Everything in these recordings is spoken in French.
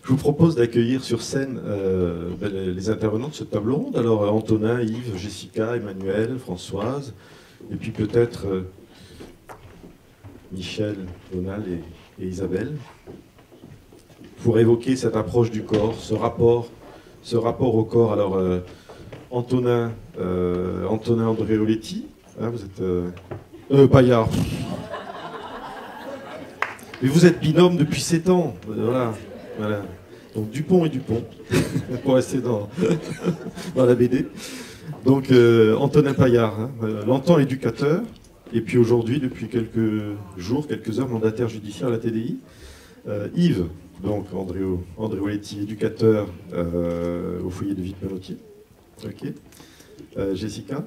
vous propose d'accueillir sur scène les intervenants de cette table ronde. Alors Antonin, Yves, Jessica, Emmanuel, Françoise, et puis peut-être Michel, Donald et Isabelle, pour évoquer cette approche du corps, ce rapport au corps. Alors Antonin Andreoletti, hein, vous êtes Paillard. Mais vous êtes binôme depuis 7 ans, voilà. Donc Dupont et Dupont, pour rester dans la BD. Donc Antonin Paillard, hein, longtemps éducateur, et puis aujourd'hui, depuis quelques jours, quelques heures, mandataire judiciaire à la TDI. Yves, donc Andreoletti, éducateur au foyer de Vic-Manotier. Ok. Jessica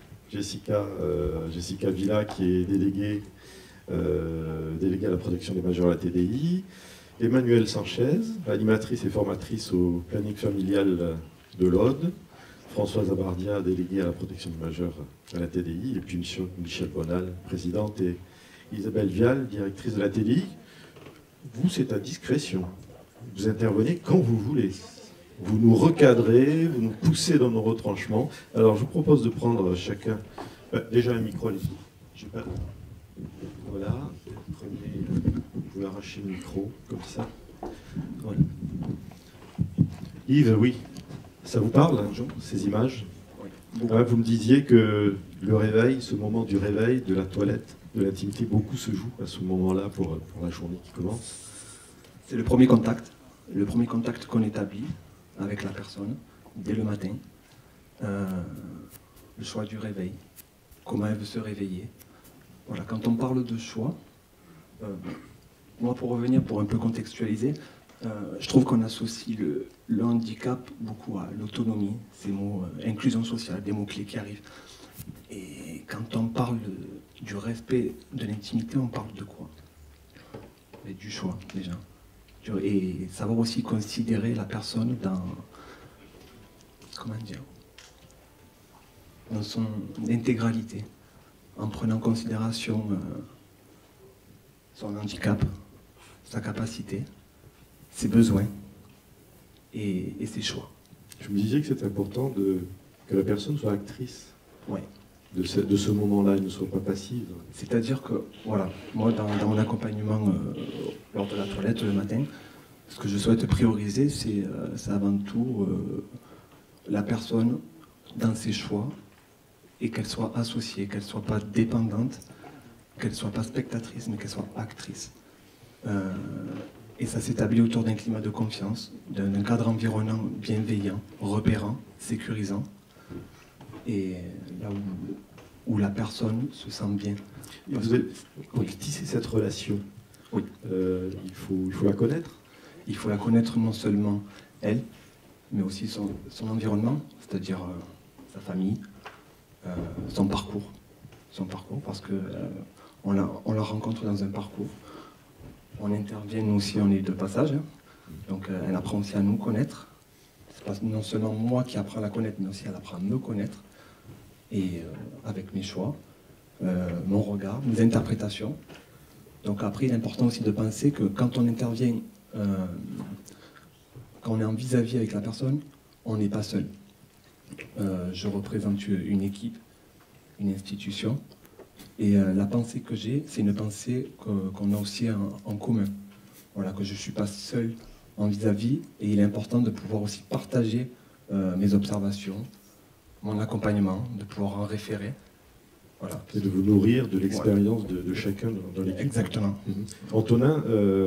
Villa, qui est déléguée à la protection des majeurs à la TDI. Emmanuelle Sanchez, animatrice et formatrice au planning familial de l'Aude. Françoise Abardia, déléguée à la protection des majeurs à la TDI. Et puis Michel Bonal, présidente, et Isabelle Vial, directrice de la TDI. Vous, c'est à discrétion. Vous intervenez quand vous voulez. Vous nous recadrez, vous nous poussez dans nos retranchements. Alors, je vous propose de prendre chacun... déjà un micro, allez-y. Voilà. Vous pouvez arracher le micro, comme ça. Voilà. Yves, oui. Ça vous parle, Jean, ces images? Oui. Vous me disiez que le réveil, ce moment du réveil, de la toilette, de l'intimité, beaucoup se joue à ce moment-là pour la journée qui commence. C'est le premier contact qu'on établit avec la personne, dès le matin. Le choix du réveil, comment elle veut se réveiller. Voilà, quand on parle de choix, moi pour revenir, pour un peu contextualiser, je trouve qu'on associe le handicap beaucoup à l'autonomie, ces mots, inclusion sociale, des mots-clés qui arrivent. Et quand on parle du respect de l'intimité, on parle de quoi? Mais du choix, déjà. Et savoir aussi considérer la personne dans, comment dire, dans son intégralité, en prenant en considération son handicap, sa capacité, ses besoins et ses choix. Je me disais que c'est important que la personne soit actrice. Ouais. De ce moment-là, elle ne soit pas passive. C'est-à-dire que, voilà, moi dans mon accompagnement lors de la toilette le matin, ce que je souhaite prioriser, c'est avant tout la personne dans ses choix et qu'elle soit associée, qu'elle ne soit pas dépendante, qu'elle ne soit pas spectatrice, mais qu'elle soit actrice. Et ça s'établit autour d'un climat de confiance, d'un cadre environnant bienveillant, repérant, sécurisant, et là où la personne se sent bien. Pour tisser cette relation, oui. Il faut la connaître. Il faut la connaître non seulement elle, mais aussi son environnement, c'est-à-dire sa famille, son parcours, parce que on la rencontre dans un parcours. On intervient, nous aussi, on est de passage, hein. Donc elle apprend aussi à nous connaître. C'est pas non seulement moi qui apprends à la connaître, mais aussi elle apprend à me connaître. Et avec mes choix, mon regard, mes interprétations. Donc après, il est important aussi de penser que quand on intervient, quand on est en vis-à-vis avec la personne, on n'est pas seul. Je représente une équipe, une institution, et la pensée que j'ai, c'est une pensée qu'on a aussi en commun. Voilà, que je ne suis pas seul en vis-à-vis, et il est important de pouvoir aussi partager mes observations, mon accompagnement, de pouvoir en référer. Voilà. Et de vous nourrir de l'expérience de chacun dans l'équipe. Exactement. Antonin,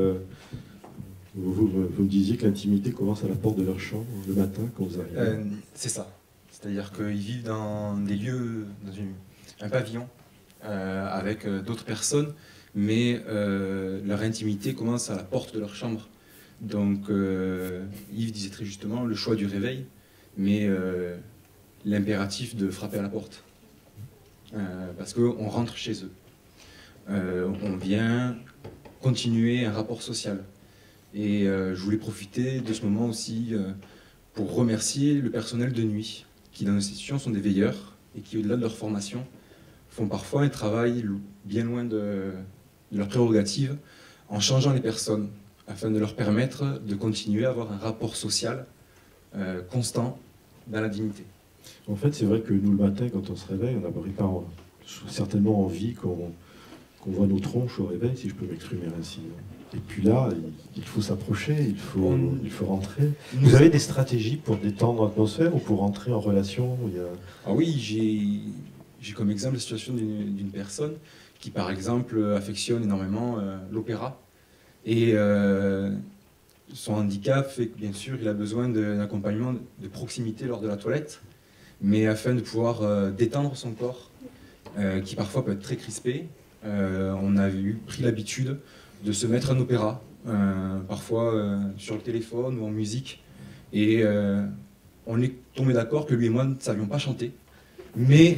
vous me disiez que l'intimité commence à la porte de leur chambre le matin quand vous arrivez. C'est ça. C'est-à-dire qu'ils vivent dans des lieux, dans un pavillon, avec d'autres personnes, mais leur intimité commence à la porte de leur chambre. Donc Yves disait très justement le choix du réveil, mais l'impératif de frapper à la porte. Parce qu'on rentre chez eux. On vient continuer un rapport social. Et je voulais profiter de ce moment aussi pour remercier le personnel de nuit, qui dans nos institutions sont des veilleurs, et qui au-delà de leur formation, font parfois un travail bien loin de leurs prérogatives, en changeant les personnes, afin de leur permettre de continuer à avoir un rapport social constant dans la dignité. En fait, c'est vrai que nous, le matin, quand on se réveille, on n'a pas certainement envie qu'on voit nos tronches au réveil, si je peux m'exprimer ainsi. Et puis là, il faut s'approcher, il faut rentrer. Vous avez des stratégies pour détendre l'atmosphère ou pour rentrer en relation Ah oui, j'ai comme exemple la situation d'une personne qui, par exemple, affectionne énormément l'opéra. Et son handicap fait que, bien sûr, il a besoin d'un accompagnement de proximité lors de la toilette, mais afin de pouvoir détendre son corps, qui parfois peut être très crispé, on a pris l'habitude de se mettre un opéra, parfois sur le téléphone ou en musique, et on est tombé d'accord que lui et moi ne savions pas chanter, mais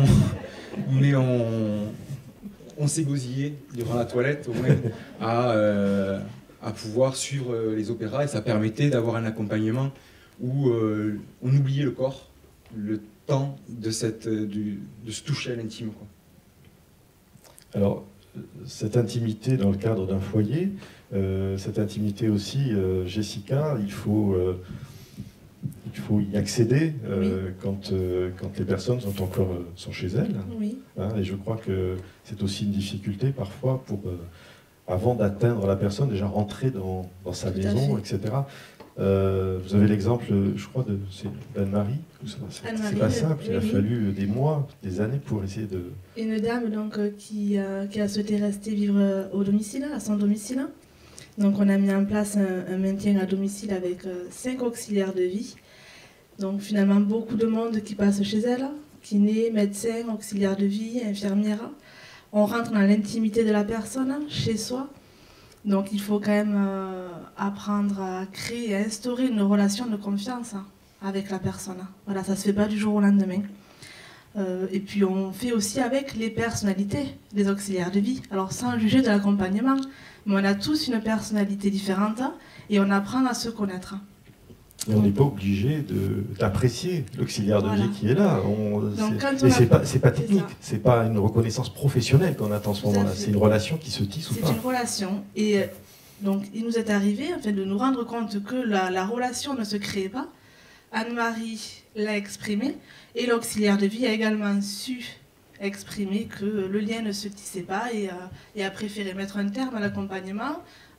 on s'est gosillé durant la toilette au moins à pouvoir suivre les opéras, et ça permettait d'avoir un accompagnement où on oubliait le corps, le temps de se toucher à l'intime. Alors, cette intimité dans le cadre d'un foyer, cette intimité aussi, Jessica, il faut y accéder quand les personnes sont chez elles. Oui. Hein, et je crois que c'est aussi une difficulté parfois avant d'atteindre la personne, déjà rentrer dans sa maison, etc. Vous avez l'exemple, je crois, c'est d'Anne-Marie. C'est pas simple, il a fallu des mois, des années pour essayer de... Une dame donc, qui a souhaité rester vivre au domicile, à son domicile. Donc on a mis en place un maintien à domicile avec 5 auxiliaires de vie. Donc finalement beaucoup de monde qui passe chez elle, kinés, médecins, auxiliaires de vie, infirmières. On rentre dans l'intimité de la personne, chez soi. Donc il faut quand même apprendre à créer et à instaurer une relation de confiance avec la personne. Voilà, ça ne se fait pas du jour au lendemain. Et puis on fait aussi avec les personnalités des auxiliaires de vie. Alors sans juger de l'accompagnement, mais on a tous une personnalité différente et on apprend à se connaître. Et on n'est pas obligé d'apprécier l'auxiliaire de vie qui est là. C'est pas technique, c'est pas une reconnaissance professionnelle qu'on attend en ce moment-là. C'est une relation qui se tisse ou pas. C'est une relation. Et donc il nous est arrivé de nous rendre compte que la relation ne se crée pas. Anne-Marie l'a exprimé et l'auxiliaire de vie a également su exprimer que le lien ne se tissait pas et a préféré mettre un terme à l'accompagnement.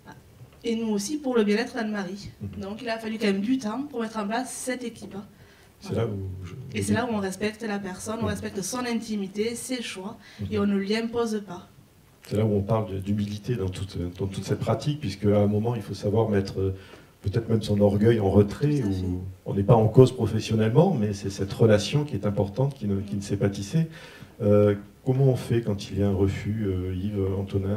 Et nous aussi pour le bien-être d'Anne-Marie. Donc il a fallu quand même du temps pour mettre en place cette équipe. Voilà. C'est là où on respecte la personne, on respecte son intimité, ses choix, et on ne lui impose pas. C'est là où on parle d'humilité dans toute cette pratique, puisque à un moment il faut savoir mettre peut-être même son orgueil en retrait, où on n'est pas en cause professionnellement, mais c'est cette relation qui est importante, qui ne s'est pas tissée. Comment on fait quand il y a un refus, Yves, Antonin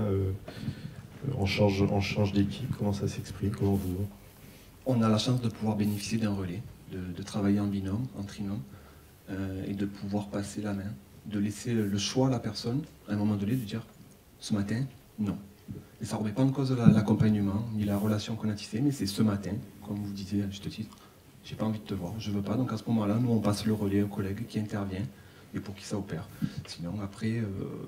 on change d'équipe, comment ça s'exprime, comment vous... On a la chance de pouvoir bénéficier d'un relais, de travailler en binôme, en trinôme, et de pouvoir passer la main, de laisser le choix à la personne, à un moment donné, de dire « ce matin, non ». Et ça ne remet pas en cause l'accompagnement, ni la relation qu'on a tissée, mais c'est ce matin, comme vous disiez à juste titre, j'ai pas envie de te voir, je veux pas, donc à ce moment-là, nous on passe le relais au collègue qui intervient, et pour qui ça opère. Sinon, après,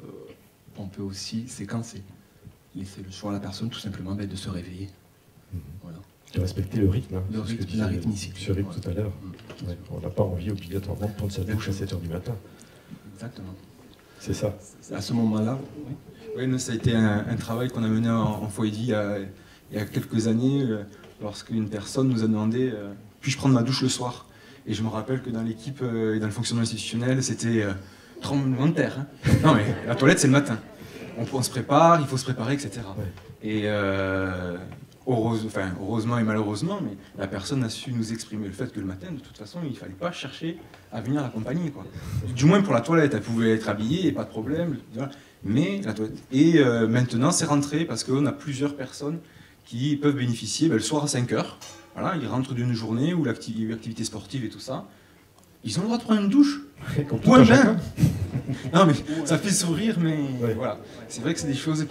on peut aussi séquencer. Laisser le choix à la personne tout simplement de se réveiller. Voilà. De respecter le rythme. Hein, le rythme, la rythmicité. Sur rythme tout à l'heure. Ouais, on n'a pas envie obligatoirement de prendre sa douche à 7h du matin. Exactement. C'est ça. À ce moment-là. Oui, nous, ça a été un travail qu'on a mené en foyer il y a quelques années, lorsqu'une personne nous a demandé puis-je prendre ma douche le soir? Et je me rappelle que dans l'équipe et dans le fonctionnement institutionnel, c'était tremblement de terre. Hein. Non mais la toilette c'est le matin. On se prépare, il faut se préparer, etc. Ouais. Et heureusement et malheureusement, mais la personne a su nous exprimer le fait que le matin, de toute façon, il ne fallait pas chercher à venir l'accompagner. Du moins pour la toilette, elle pouvait être habillée, et pas de problème. Mais la toilette. Et maintenant, c'est rentré parce qu'on a plusieurs personnes qui peuvent bénéficier le soir à 5h. Voilà, ils rentrent d'une journée où l'activité sportive et tout ça. Ils ont le droit de prendre une douche. Point bain. Non mais ça fait sourire, mais voilà. C'est vrai que c'est des choses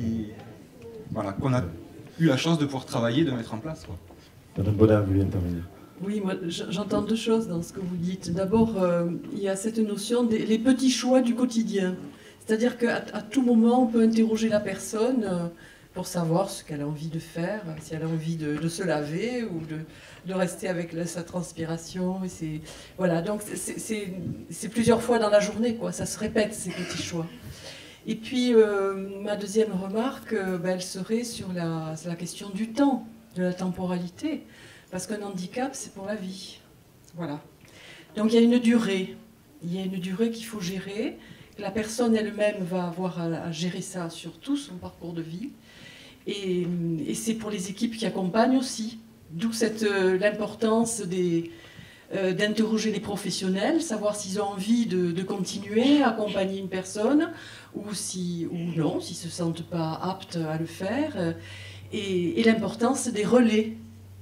qu'on a eu la chance de pouvoir travailler, de mettre en place. Madame Baudin, vous voulez intervenir? Oui, moi j'entends deux choses dans ce que vous dites. D'abord, il y a cette notion des petits choix du quotidien. C'est-à-dire qu'à tout moment, on peut interroger la personne, pour savoir ce qu'elle a envie de faire, si elle a envie de se laver ou de rester avec sa transpiration. Voilà, donc c'est plusieurs fois dans la journée, quoi. Ça se répète, ces petits choix. Et puis, ma deuxième remarque, elle serait sur la question du temps, de la temporalité. Parce qu'un handicap, c'est pour la vie. Voilà. Donc, il y a une durée. Il y a une durée qu'il faut gérer. La personne elle-même va avoir à gérer ça sur tout son parcours de vie. Et c'est pour les équipes qui accompagnent aussi. D'où l'importance d'interroger les professionnels, savoir s'ils ont envie de continuer à accompagner une personne ou non, s'ils ne se sentent pas aptes à le faire. Et l'importance des relais.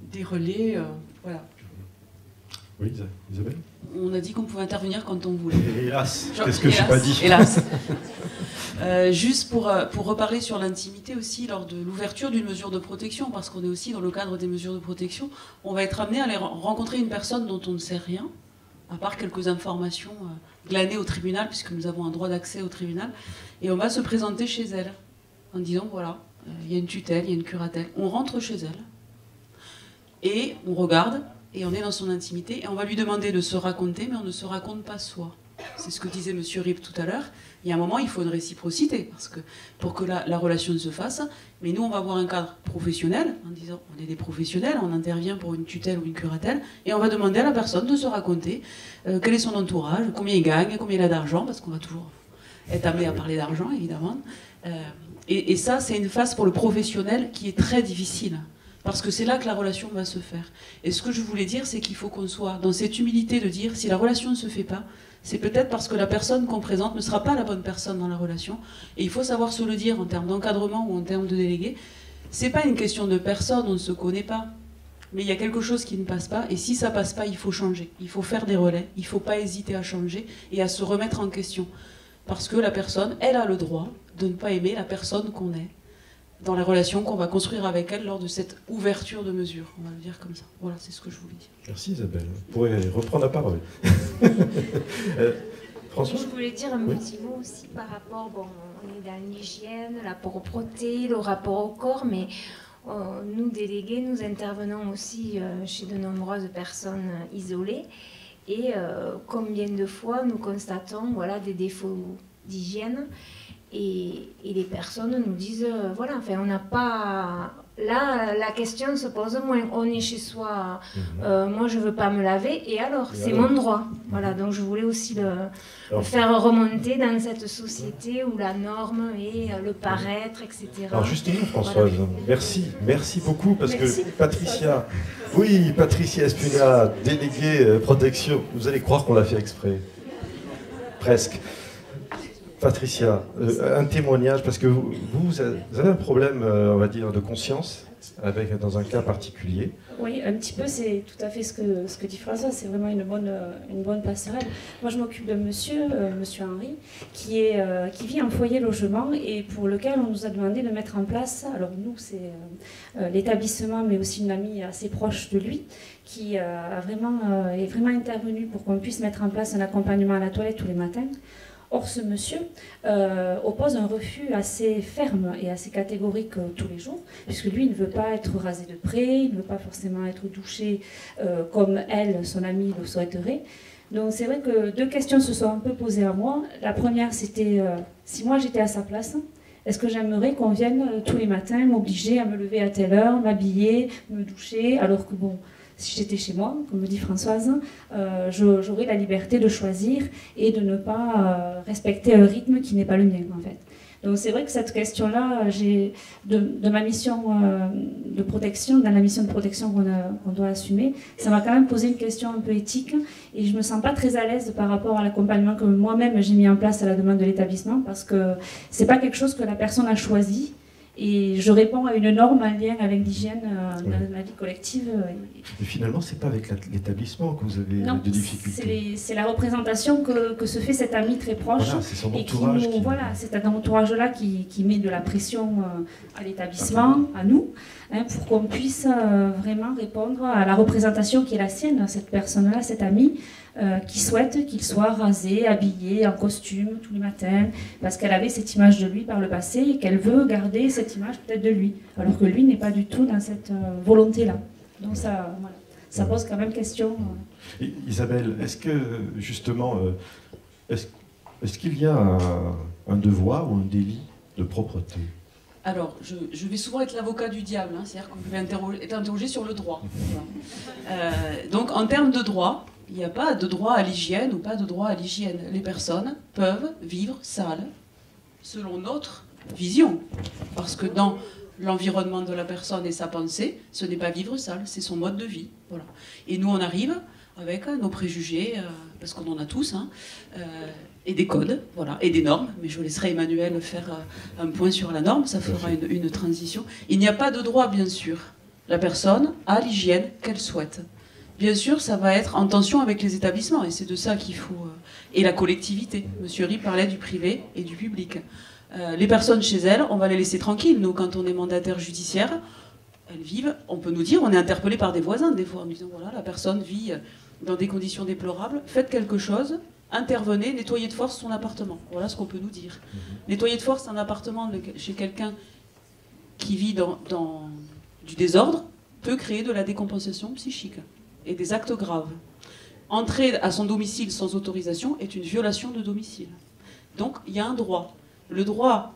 Voilà. Oui, Isabelle ? On a dit qu'on pouvait intervenir quand on voulait. Hélas, qu'est-ce que je n'ai pas dit ? Hélas. Juste pour reparler sur l'intimité aussi, lors de l'ouverture d'une mesure de protection, parce qu'on est aussi dans le cadre des mesures de protection, on va être amené à aller rencontrer une personne dont on ne sait rien, à part quelques informations glanées au tribunal, puisque nous avons un droit d'accès au tribunal, et on va se présenter chez elle, en disant, voilà, il y a une tutelle, il y a une curatelle. On rentre chez elle, et on regarde, et on est dans son intimité, et on va lui demander de se raconter, mais on ne se raconte pas soi. C'est ce que disait M. Rip tout à l'heure. Il y a un moment, il faut une réciprocité, parce que pour que la relation se fasse, mais nous, on va avoir un cadre professionnel, en disant, on est des professionnels, on intervient pour une tutelle ou une curatelle, et on va demander à la personne de se raconter quel est son entourage, combien il gagne, combien il a d'argent, parce qu'on va toujours être amené à parler d'argent, évidemment. Et ça, c'est une phase pour le professionnel qui est très difficile. Parce que c'est là que la relation va se faire. Et ce que je voulais dire, c'est qu'il faut qu'on soit dans cette humilité de dire, si la relation ne se fait pas, c'est peut-être parce que la personne qu'on présente ne sera pas la bonne personne dans la relation. Et il faut savoir se le dire en termes d'encadrement ou en termes de délégué. C'est pas une question de personne, on ne se connaît pas. Mais il y a quelque chose qui ne passe pas. Et si ça passe pas, il faut changer. Il faut faire des relais. Il ne faut pas hésiter à changer et à se remettre en question. Parce que la personne, elle a le droit de ne pas aimer la personne qu'on est, dans la relation qu'on va construire avec elle lors de cette ouverture de mesure, on va le dire comme ça. Voilà, c'est ce que je voulais dire. Merci Isabelle. Vous pourrez reprendre la parole. François ? Je voulais dire un petit mot aussi par rapport, on est dans l'hygiène, la propreté, le rapport au corps, mais nous délégués, nous intervenons aussi chez de nombreuses personnes isolées. Et combien de fois nous constatons des défauts d'hygiène. Et les personnes nous disent, on n'a pas... Là, la question se pose moins. On est chez soi, moi je ne veux pas me laver, et alors, c'est mon droit. Voilà, donc je voulais aussi le faire remonter dans cette société où la norme est le paraître, etc. Alors justement, Françoise, merci beaucoup, parce que Patricia Espuna, déléguée protection, vous allez croire qu'on l'a fait exprès. Presque. Patricia, un témoignage, parce que vous avez un problème, on va dire, de conscience dans un cas particulier. Oui, un petit peu, c'est tout à fait ce que dit François, c'est vraiment une bonne passerelle. Moi, je m'occupe de monsieur Henri, qui vit en foyer logement et pour lequel on nous a demandé de mettre en place, alors nous, c'est l'établissement, mais aussi une amie assez proche de lui, qui est vraiment intervenue pour qu'on puisse mettre en place un accompagnement à la toilette tous les matins. Or, ce monsieur oppose un refus assez ferme et assez catégorique tous les jours, puisque lui, il ne veut pas être rasé de près, il ne veut pas forcément être douché comme elle, son amie, le souhaiterait. Donc, c'est vrai que deux questions se sont un peu posées à moi. La première, c'était si moi j'étais à sa place, est-ce que j'aimerais qu'on vienne tous les matins m'obliger à me lever à telle heure, m'habiller, me doucher, alors que bon... Si j'étais chez moi, comme me dit Françoise, j'aurais la liberté de choisir et de ne pas respecter un rythme qui n'est pas le mien, en fait. Donc c'est vrai que cette question-là, de ma mission de protection, dans la mission de protection qu'on doit assumer, ça m'a quand même posé une question un peu éthique et je ne me sens pas très à l'aise par rapport à l'accompagnement que moi-même j'ai mis en place à la demande de l'établissement parce que ce n'est pas quelque chose que la personne a choisi. Et je réponds à une norme en lien avec l'hygiène dans la vie collective. Mais finalement, ce n'est pas avec l'établissement que vous avez des difficultés. C'est la représentation que se fait cet ami très proche. Voilà, c'est son entourage. C'est un entourage-là qui met de la pression à l'établissement, à nous, pour qu'on puisse vraiment répondre à la représentation qui est la sienne, cette personne-là, cet ami, qui souhaite qu'il soit rasé, habillé, en costume tous les matins, parce qu'elle avait cette image de lui par le passé et qu'elle veut garder cette image peut-être de lui, alors que lui n'est pas du tout dans cette volonté-là. Donc ça, voilà, ça pose quand même question. Isabelle, est-ce que justement, est-ce qu'il y a un devoir ou un délit de propreté? Alors, je vais souvent être l'avocat du diable, hein, c'est-à-dire que vous pouvez être interrogé sur le droit. Voilà. Donc, en termes de droit, il n'y a pas de droit à l'hygiène ou pas de droit à l'hygiène. Les personnes peuvent vivre sales selon notre vision. Parce que dans l'environnement de la personne et sa pensée, ce n'est pas vivre sale, c'est son mode de vie. Voilà. Et nous, on arrive avec nos préjugés, parce qu'on en a tous, hein, et des codes, voilà, et des normes, mais je laisserai Emmanuel faire un point sur la norme, ça fera une transition. Il n'y a pas de droit, bien sûr. La personne a l'hygiène qu'elle souhaite. Bien sûr, ça va être en tension avec les établissements, et c'est de ça qu'il faut... et la collectivité. Monsieur Rie parlait du privé et du public. Les personnes chez elles, on va les laisser tranquilles. Nous, quand on est mandataire judiciaire, elles vivent, on peut nous dire, on est interpellé par des voisins, des fois, en nous disant, voilà, la personne vit dans des conditions déplorables, faites quelque chose, intervenez, nettoyez de force son appartement. Voilà ce qu'on peut nous dire. Nettoyer de force un appartement chez quelqu'un qui vit dans du désordre peut créer de la décompensation psychique et des actes graves. Entrer à son domicile sans autorisation est une violation de domicile. Donc, il y a un droit. Le droit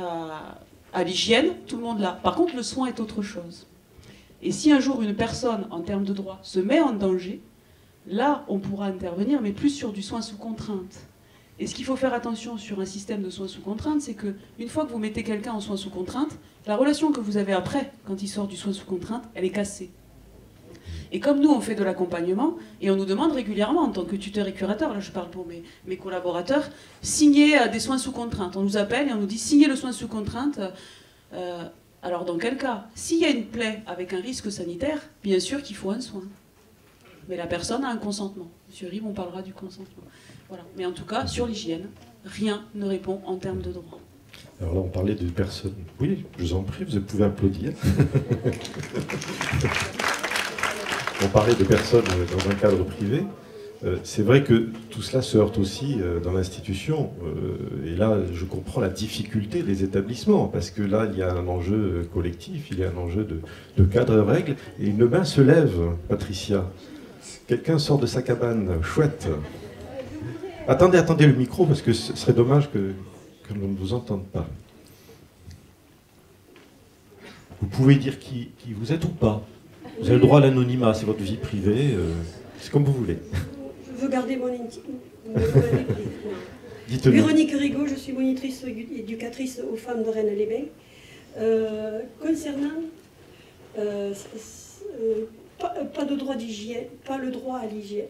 à l'hygiène, tout le monde l'a. Par contre, le soin est autre chose. Et si un jour une personne, en termes de droit, se met en danger, là, on pourra intervenir, mais plus sur du soin sous contrainte. Et ce qu'il faut faire attention sur un système de soins sous contrainte, c'est qu'une fois que vous mettez quelqu'un en soins sous contrainte, la relation que vous avez après, quand il sort du soin sous contrainte, elle est cassée. Et comme nous, on fait de l'accompagnement, et on nous demande régulièrement, en tant que tuteur et curateur, là je parle pour mes collaborateurs, signer des soins sous contrainte. On nous appelle et on nous dit, signez le soin sous contrainte. Alors dans quel cas? S'il y a une plaie avec un risque sanitaire, bien sûr qu'il faut un soin. Mais la personne a un consentement. Monsieur Rive, on parlera du consentement. Voilà. Mais en tout cas, sur l'hygiène, rien ne répond en termes de droit. Alors là, on parlait de personnes... Oui, je vous en prie, vous pouvez applaudir. On parlait de personnes dans un cadre privé. C'est vrai que tout cela se heurte aussi dans l'institution. Et là, je comprends la difficulté des établissements, parce que là, il y a un enjeu collectif, il y a un enjeu de cadre de règles. Et une main se lève, Patricia. Quelqu'un sort de sa cabane, chouette. Attendez le micro, parce que ce serait dommage que l'on ne vous entende pas. Vous pouvez dire qui vous êtes ou pas. Vous avez le droit à l'anonymat, c'est votre vie privée, c'est comme vous voulez. Je veux garder mon Dites-le. Véronique Rigaud, je suis monitrice éducatrice aux femmes de Rennes-les-Bains. Concernant pas de droit d'hygiène, pas le droit à l'hygiène,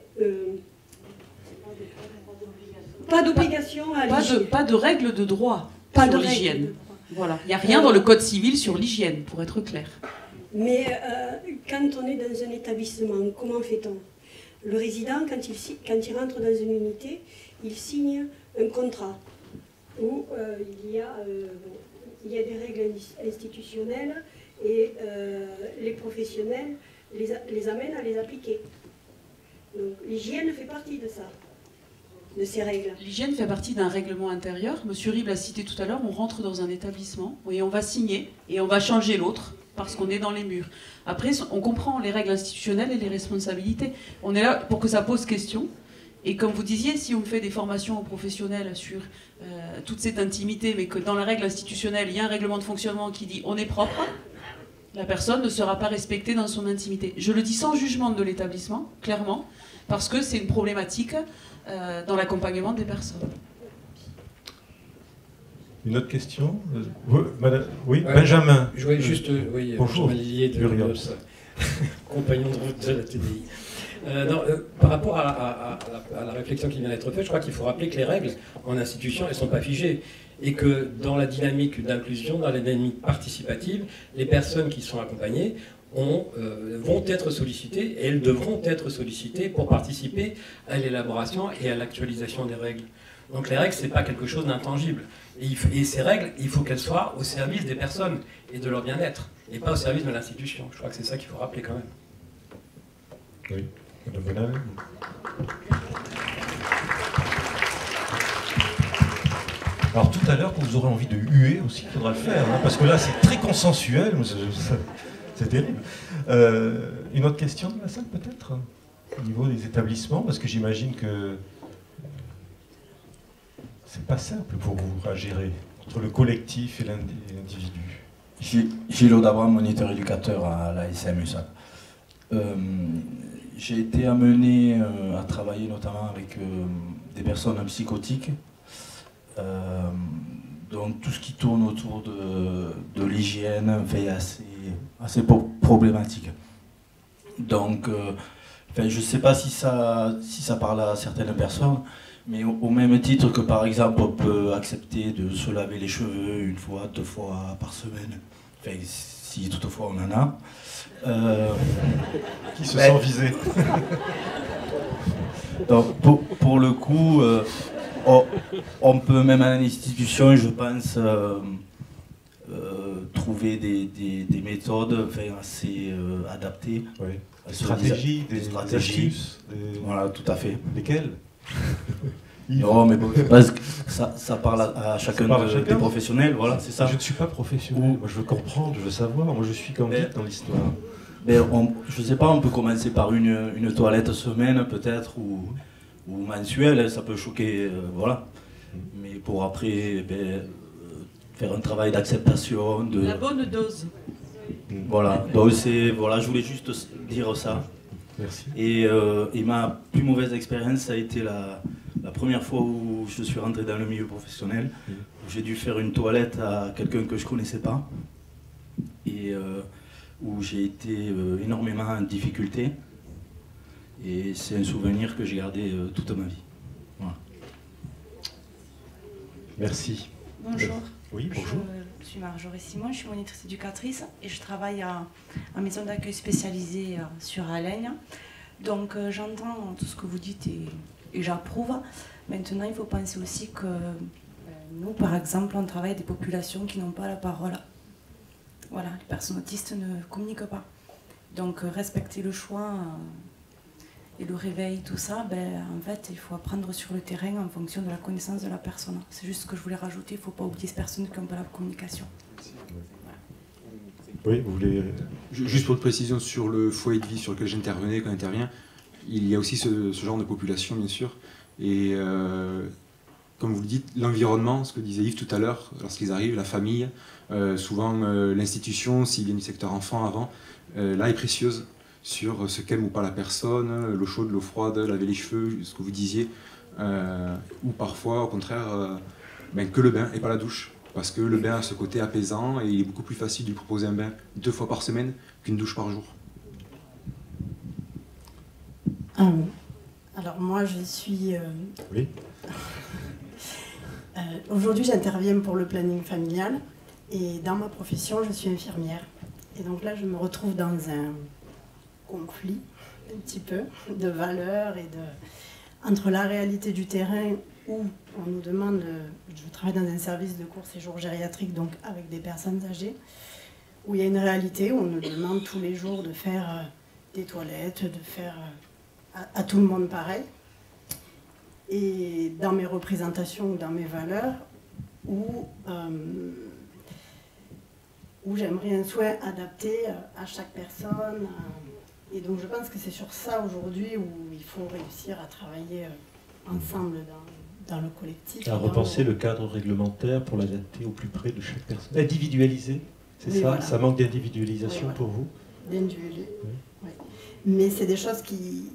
pas d'obligation à l'hygiène. Pas de règles de droit pas sur de l'hygiène. Voilà, il n'y a rien dans le code civil sur l'hygiène, pour être clair. Mais quand on est dans un établissement, comment fait-on? Le résident, quand il rentre dans une unité, il signe un contrat où il y a des règles institutionnelles et les professionnels les amènent à les appliquer. Donc l'hygiène fait partie de ça, de ces règles. L'hygiène fait partie d'un règlement intérieur. Monsieur Rive l'a cité tout à l'heure, on rentre dans un établissement et on va signer et on va changer l'autre parce qu'on est dans les murs. Après, on comprend les règles institutionnelles et les responsabilités. On est là pour que ça pose question. Et comme vous disiez, si on fait des formations aux professionnels sur toute cette intimité, mais que dans la règle institutionnelle, il y a un règlement de fonctionnement qui dit on est propre, la personne ne sera pas respectée dans son intimité. Je le dis sans jugement de l'établissement, clairement, parce que c'est une problématique dans l'accompagnement des personnes. Une autre question? Oui, Benjamin. Je voulais juste, oui, bonjour. Benjamin Lillier de l'URIOPS, compagnon de route de la TDI. Par rapport à la réflexion qui vient d'être faite, je crois qu'il faut rappeler que les règles en institution, elles ne sont pas figées. Et que dans la dynamique d'inclusion, dans la dynamique participative, les personnes qui sont accompagnées vont être sollicitées, et elles devront être sollicitées pour participer à l'élaboration et à l'actualisation des règles. Donc les règles, ce n'est pas quelque chose d'intangible. Et ces règles, il faut qu'elles soient au service des personnes et de leur bien-être, et pas au service de l'institution. Je crois que c'est ça qu'il faut rappeler quand même. Oui, Madame Bonal. Alors tout à l'heure, quand vous aurez envie de huer aussi, il faudra le faire, hein, parce que là c'est très consensuel, c'est terrible. Une autre question de la salle peut-être, au niveau des établissements, parce que j'imagine que c'est pas simple pour vous à gérer, entre le collectif et l'individu. Gilles Audabran, moniteur éducateur à la SMUSA. J'ai été amené à travailler notamment avec des personnes psychotiques, donc tout ce qui tourne autour de l'hygiène est assez problématique. Donc, je ne sais pas si ça parle à certaines personnes, mais au même titre que par exemple on peut accepter de se laver les cheveux 1 fois, 2 fois par semaine, si toutefois on en a. Qui se sent visé. Donc, pour le coup, on peut même à l'institution, je pense, trouver des méthodes assez adaptées. Oui. Des stratégies, des astuces. Voilà, tout à fait. Lesquelles? Non, mais bon, parce que ça parle à chacun des professionnels, voilà, c'est ça. Je ne suis pas professionnel, moi je veux comprendre, je veux savoir, moi je suis candide dans l'histoire. Je ne sais pas, on peut commencer par une toilette semaine peut-être, ou mensuelle, ça peut choquer, voilà. Mais pour après, faire un travail d'acceptation. La bonne dose. Voilà, donc voilà, je voulais juste dire ça. Merci. Et ma plus mauvaise expérience, ça a été la première fois où je suis rentré dans le milieu professionnel, où j'ai dû faire une toilette à quelqu'un que je ne connaissais pas, et où j'ai été énormément en difficulté. Et c'est un souvenir que j'ai gardé toute ma vie. Voilà. Merci. Bonjour. Oui, bonjour. Je suis Marjorie Simon, je suis monitrice éducatrice et je travaille en maison d'accueil spécialisée sur Alaigne. Donc j'entends tout ce que vous dites et j'approuve. Maintenant, il faut penser aussi que nous, par exemple, on travaille avec des populations qui n'ont pas la parole. Voilà, les personnes autistes ne communiquent pas. Donc respecter le choix et le réveil, tout ça, en fait, il faut apprendre sur le terrain en fonction de la connaissance de la personne. C'est juste ce que je voulais rajouter, il ne faut pas oublier ces personnes qui n'ont pas la communication. Oui, vous voulez... Juste pour une précision sur le foyer de vie sur lequel j'intervenais, quand j'interviens, il y a aussi ce genre de population, bien sûr. Et comme vous le dites, l'environnement, ce que disait Yves tout à l'heure, lorsqu'ils arrivent, la famille, souvent l'institution, s'ils viennent du secteur enfant avant, là est précieuse sur ce qu'aime ou pas la personne, l'eau chaude, l'eau froide, laver les cheveux, ce que vous disiez, ou parfois, au contraire, que le bain et pas la douche. Parce que le bain a ce côté apaisant et il est beaucoup plus facile de lui proposer un bain 2 fois par semaine qu'une douche par jour. Alors moi je suis... Oui. Aujourd'hui j'interviens pour le planning familial et dans ma profession je suis infirmière. Et donc là je me retrouve dans un conflit un petit peu de valeurs et entre la réalité du terrain où on nous demande, je travaille dans un service de court séjour gériatrique, donc avec des personnes âgées, où il y a une réalité où on nous demande tous les jours de faire des toilettes, de faire à tout le monde pareil. Et dans mes représentations, dans mes valeurs, où j'aimerais un soin adapté à chaque personne. Et donc je pense que c'est sur ça aujourd'hui où il faut réussir à travailler ensemble dans le collectif. À repenser le cadre réglementaire pour l'adapter au plus près de chaque personne. Individualiser, c'est ça? Voilà. Ça manque d'individualisation pour vous? D'individualiser, oui. Mais c'est des choses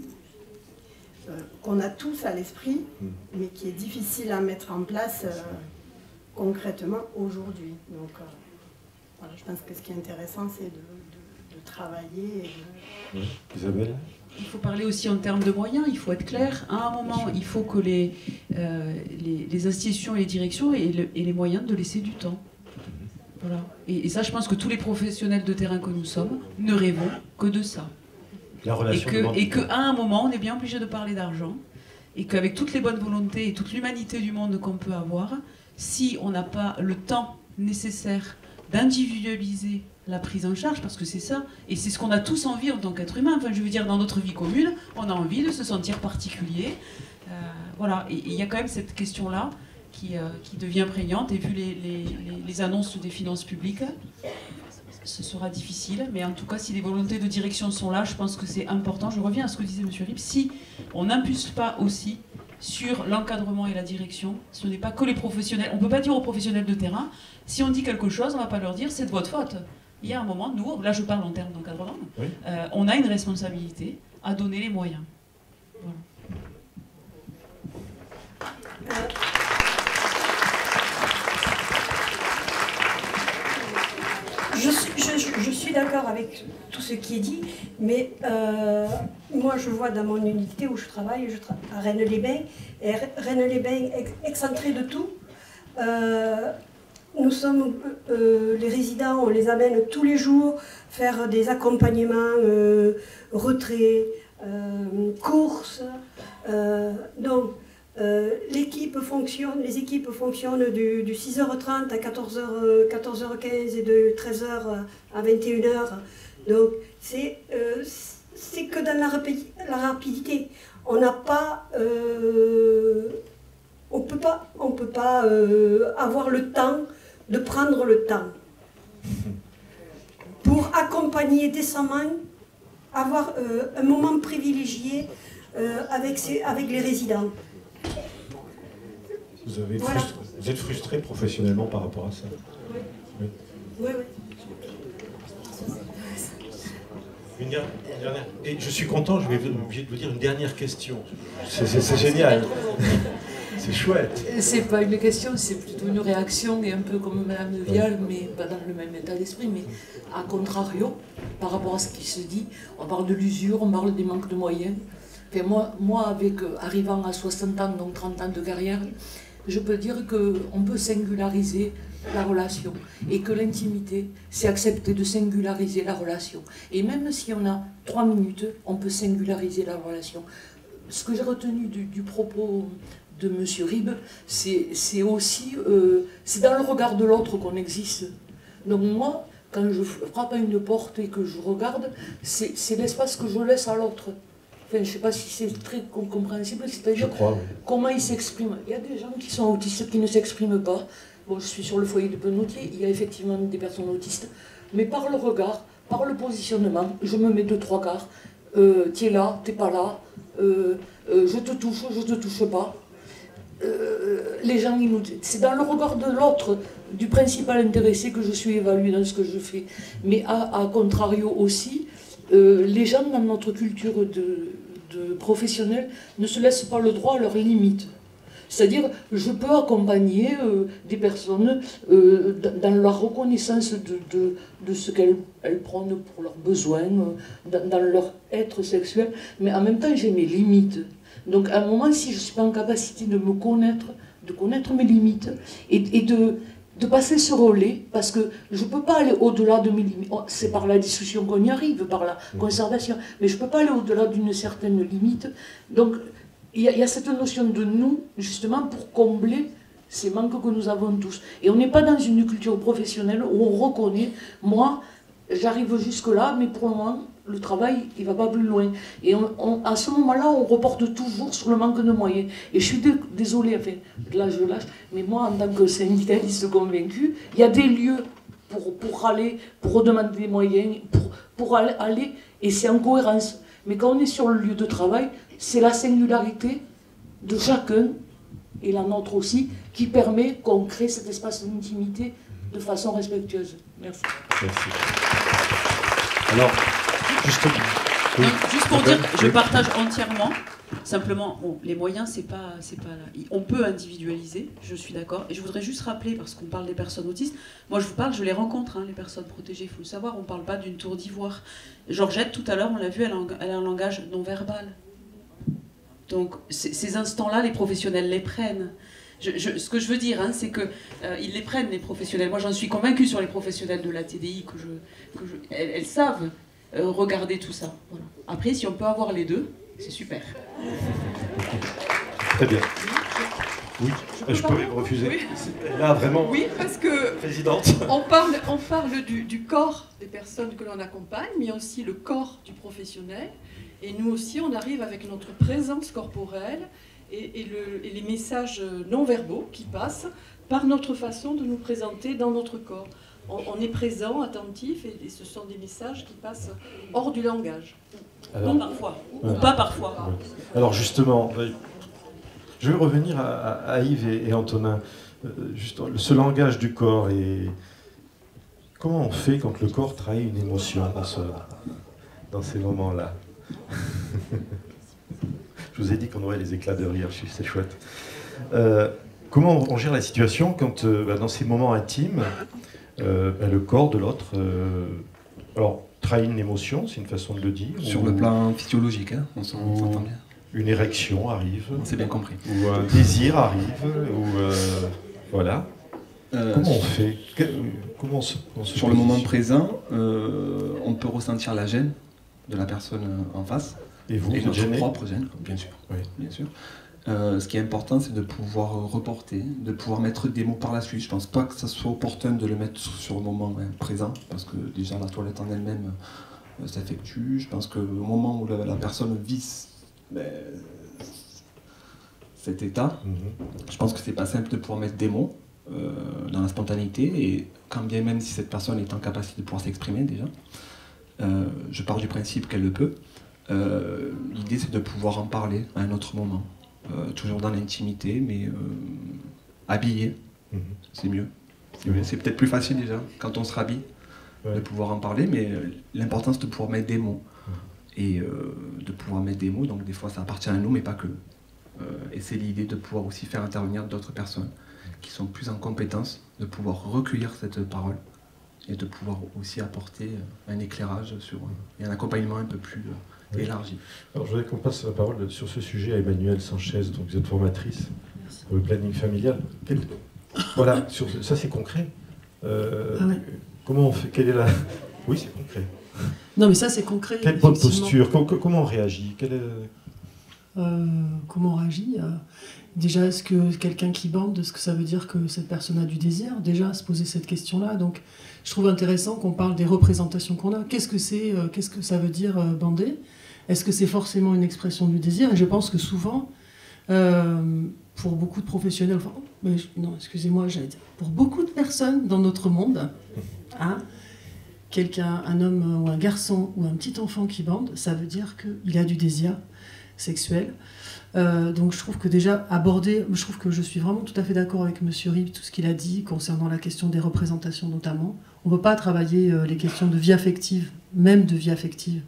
qu'on a tous à l'esprit, mais qui est difficile à mettre en place concrètement aujourd'hui. Donc voilà, je pense que ce qui est intéressant, c'est de travailler et de... Isabelle? Il faut parler aussi en termes de moyens, il faut être clair. À un moment, il faut que les institutions et les directions aient les moyens de laisser du temps. Voilà. Et ça, je pense que tous les professionnels de terrain que nous sommes ne rêvons que de ça. La relation et qu'à un moment, on est bien obligé de parler d'argent. Et qu'avec toutes les bonnes volontés et toute l'humanité du monde qu'on peut avoir, si on n'a pas le temps nécessaire d'individualiser la prise en charge, parce que c'est ça, et c'est ce qu'on a tous envie en tant qu'être humain. Enfin, je veux dire, dans notre vie commune, on a envie de se sentir particulier. Voilà, et il y a quand même cette question-là. qui devient prégnante, et vu les annonces des finances publiques, ce sera difficile, mais en tout cas, si les volontés de direction sont là, je pense que c'est important. Je reviens à ce que disait M. Ribes, si on n'impulse pas aussi sur l'encadrement et la direction, ce n'est pas que les professionnels. On ne peut pas dire aux professionnels de terrain, si on dit quelque chose, on ne va pas leur dire c'est de votre faute. Il y a un moment, nous, là je parle en termes d'encadrement, oui. On a une responsabilité à donner les moyens. Voilà. Je suis d'accord avec tout ce qui est dit, mais moi je vois dans mon unité où je travaille à Rennes-les-Bains, et Rennes-les-Bains excentré de tout. Nous sommes, les résidents, on les amène tous les jours faire des accompagnements, retraits, courses. Donc les équipes fonctionnent du 6h30 à 14h15 et de 13h à 21h. Donc c'est que dans la rapidité. On n'a pas... on peut pas avoir le temps de prendre le temps pour accompagner décemment, avoir un moment privilégié avec les résidents. Vous êtes frustré professionnellement par rapport à ça? Oui. Oui. Une dernière. Et je suis content, je vais obligé de vous dire une dernière question. C'est génial. C'est chouette. C'est pas une question, c'est plutôt une réaction, et un peu comme Mme Vial, mais pas dans le même état d'esprit, mais à contrario, par rapport à ce qui se dit, on parle de l'usure, on parle des manques de moyens. Enfin, moi arrivant à 60 ans, donc 30 ans de carrière, je peux dire qu'on peut singulariser la relation, et que l'intimité, c'est accepter de singulariser la relation. Et même si on a 3 minutes, on peut singulariser la relation. Ce que j'ai retenu du propos de M. Ribes, c'est aussi, c'est dans le regard de l'autre qu'on existe. Donc moi, quand je frappe à une porte et que je regarde, c'est l'espace que je laisse à l'autre. Enfin, je ne sais pas si c'est très compréhensible, c'est-à-dire comment il s'exprime. Il y a des gens qui sont autistes qui ne s'expriment pas. Bon, je suis sur le foyer de Penoutier, il y a effectivement des personnes autistes, mais par le regard, par le positionnement, je me mets 2-3 quarts. Tu es là, tu n'es pas là, je te touche pas. Les gens, c'est dans le regard de l'autre, du principal intéressé, que je suis évaluée dans ce que je fais. Mais à contrario aussi, les gens dans notre culture de professionnels ne se laissent pas le droit à leurs limites. C'est-à-dire, je peux accompagner des personnes dans leur reconnaissance de ce qu'elles prennent pour leurs besoins, dans leur être sexuel, mais en même temps, j'ai mes limites. Donc, à un moment, si je ne suis pas en capacité de me connaître, de connaître mes limites, et de passer ce relais, parce que je ne peux pas aller au-delà de mes limites. C'est par la discussion qu'on y arrive, par la conservation, mais je ne peux pas aller au-delà d'une certaine limite. Donc, il y a cette notion de nous, justement, pour combler ces manques que nous avons tous. Et on n'est pas dans une culture professionnelle où on reconnaît, moi, j'arrive jusque-là, mais pour le moment, le travail, il ne va pas plus loin. Et à ce moment-là, on reporte toujours sur le manque de moyens. Et je suis désolée, enfin, là je lâche, mais moi, en tant que syndicaliste convaincu, il y a des lieux pour aller, pour redemander des moyens, pour aller, et c'est en cohérence. Mais quand on est sur le lieu de travail, c'est la singularité de chacun, et la nôtre aussi, qui permet qu'on crée cet espace d'intimité de façon respectueuse. Merci. Merci. Alors, justement... Oui. Juste pour dire, je partage entièrement. Simplement, bon, les moyens, c'est pas là. On peut individualiser, je suis d'accord. Et je voudrais juste rappeler, parce qu'on parle des personnes autistes, moi je les rencontre, hein, les personnes protégées, il faut le savoir, on ne parle pas d'une tour d'ivoire. Georgette, tout à l'heure, on l'a vu, elle a un langage non-verbal. Donc, ces instants-là, les professionnels les prennent. Ce que je veux dire, hein, c'est qu'ils les prennent, les professionnels. Moi, j'en suis convaincue sur les professionnels de la TDI, elles savent regarder tout ça. Voilà. Après, si on peut avoir les deux, c'est super. Très bien. Oui, je peux refuser. Oui. Là, vraiment. Oui, parce que présidente. On parle du corps des personnes que l'on accompagne, mais aussi le corps du professionnel. Et nous aussi, on arrive avec notre présence corporelle et les messages non-verbaux qui passent par notre façon de nous présenter dans notre corps. On est présent, attentif, et ce sont des messages qui passent hors du langage. Alors, ou parfois, ou pas parfois. Alors justement, je vais revenir à Yves et Antonin. Juste, ce langage du corps, et comment on fait quand le corps trahit une émotion dans ces moments-là? Je vous ai dit qu'on aurait les éclats de rire, c'est chouette. Comment on gère la situation quand, dans ces moments intimes, le corps de l'autre trahit une émotion, c'est une façon de le dire. Sur le plan physiologique, hein, on s'entend bien. Une érection arrive. C'est bien compris. Ou un désir arrive. Voilà. Comment on fait? Sur le moment présent, on peut ressentir la gêne de la personne en face. Et vous, et vous notre gênez? propre gêne, bien sûr. Oui. Bien sûr. Ce qui est important, c'est de pouvoir reporter, de pouvoir mettre des mots par la suite. Je ne pense pas que ça soit opportun de le mettre sur le moment présent, parce que déjà la toilette en elle-même s'effectue. Je pense qu'au moment où la personne vit cet état, je pense que c'est pas simple de pouvoir mettre des mots dans la spontanéité, et quand bien même si cette personne est en capacité de pouvoir s'exprimer déjà, je pars du principe qu'elle le peut. L'idée, c'est de pouvoir en parler à un autre moment. Toujours dans l'intimité, mais habillé, c'est mieux. C'est peut-être plus facile déjà, quand on se rhabille, de pouvoir en parler, mais l'important c'est de pouvoir mettre des mots. Et de pouvoir mettre des mots, donc des fois ça appartient à nous, mais pas que. Et c'est l'idée de pouvoir aussi faire intervenir d'autres personnes qui sont plus en compétence, de pouvoir recueillir cette parole, et de pouvoir aussi apporter un éclairage et un accompagnement un peu plus élargi. Alors, je voudrais qu'on passe la parole sur ce sujet à Emmanuelle Sanchez, donc vous êtes formatrice pour le planning familial. Voilà, ça c'est concret. Comment on fait? Quelle est la... Oui, c'est concret. Non, mais ça c'est concret. Quelle bonne posture? Comment on réagit? Comment on réagit? Déjà, est-ce que quelqu'un qui bande, est-ce que ça veut dire que cette personne a du désir? Déjà, se poser cette question-là. Donc, je trouve intéressant qu'on parle des représentations qu'on a. Qu'est-ce que ça veut dire bander? Est-ce que c'est forcément une expression du désir? Et je pense que souvent, pour beaucoup de professionnels, pour beaucoup de personnes dans notre monde, un homme ou un garçon ou un petit enfant qui bande, ça veut dire qu'il a du désir sexuel. Donc je trouve que déjà je trouve que je suis vraiment tout à fait d'accord avec Monsieur Rib, tout ce qu'il a dit concernant la question des représentations notamment. On ne peut pas travailler les questions de vie affective, même de vie affective,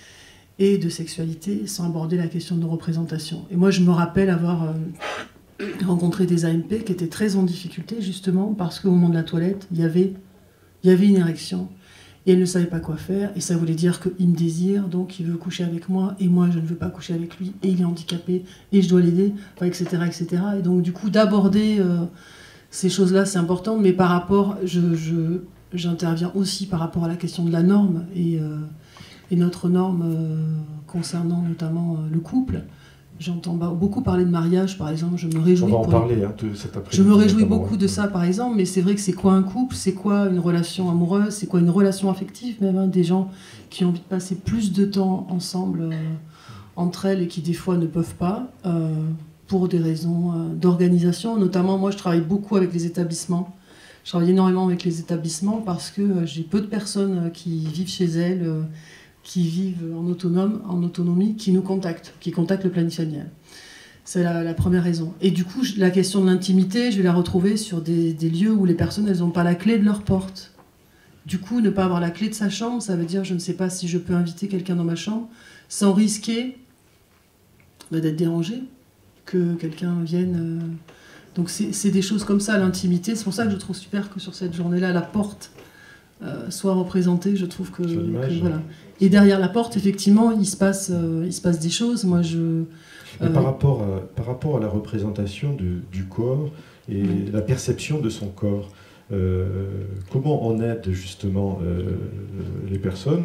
et de sexualité sans aborder la question de représentation. Et moi je me rappelle avoir rencontré des AMP qui étaient très en difficulté justement parce qu'au moment de la toilette, il y avait une érection. Et elle ne savait pas quoi faire, et ça voulait dire qu'il me désire, donc il veut coucher avec moi, et moi je ne veux pas coucher avec lui, et il est handicapé, et je dois l'aider, etc., etc. Et donc du coup, d'aborder ces choses-là, c'est important, mais par rapport, j'interviens aussi par rapport à la question de la norme, et notre norme concernant notamment le couple. J'entends beaucoup parler de mariage, par exemple. Je me réjouis. On va en parler de cet après-midi. Je me réjouis beaucoup de ça, par exemple. Mais c'est vrai que c'est quoi un couple? C'est quoi une relation amoureuse? C'est quoi une relation affective même? Des gens qui ont envie de passer plus de temps ensemble entre elles et qui des fois ne peuvent pas pour des raisons d'organisation. Notamment, moi, je travaille beaucoup avec les établissements. Je travaille énormément avec les établissements parce que j'ai peu de personnes qui vivent chez elles. Qui vivent en autonomie, qui nous contactent, qui contactent le planning familial. C'est la première raison. Et du coup, la question de l'intimité, je vais la retrouver sur des lieux où les personnes, elles n'ont pas la clé de leur porte. Du coup, ne pas avoir la clé de sa chambre, ça veut dire je ne sais pas si je peux inviter quelqu'un dans ma chambre sans risquer d'être dérangé, que quelqu'un vienne... Donc c'est des choses comme ça, l'intimité. C'est pour ça que je trouve super que sur cette journée-là, la porte soit représentée. Je trouve que voilà. Et derrière la porte, effectivement, il se passe des choses. Moi, par rapport à la représentation du corps et la perception de son corps, comment on aide justement les personnes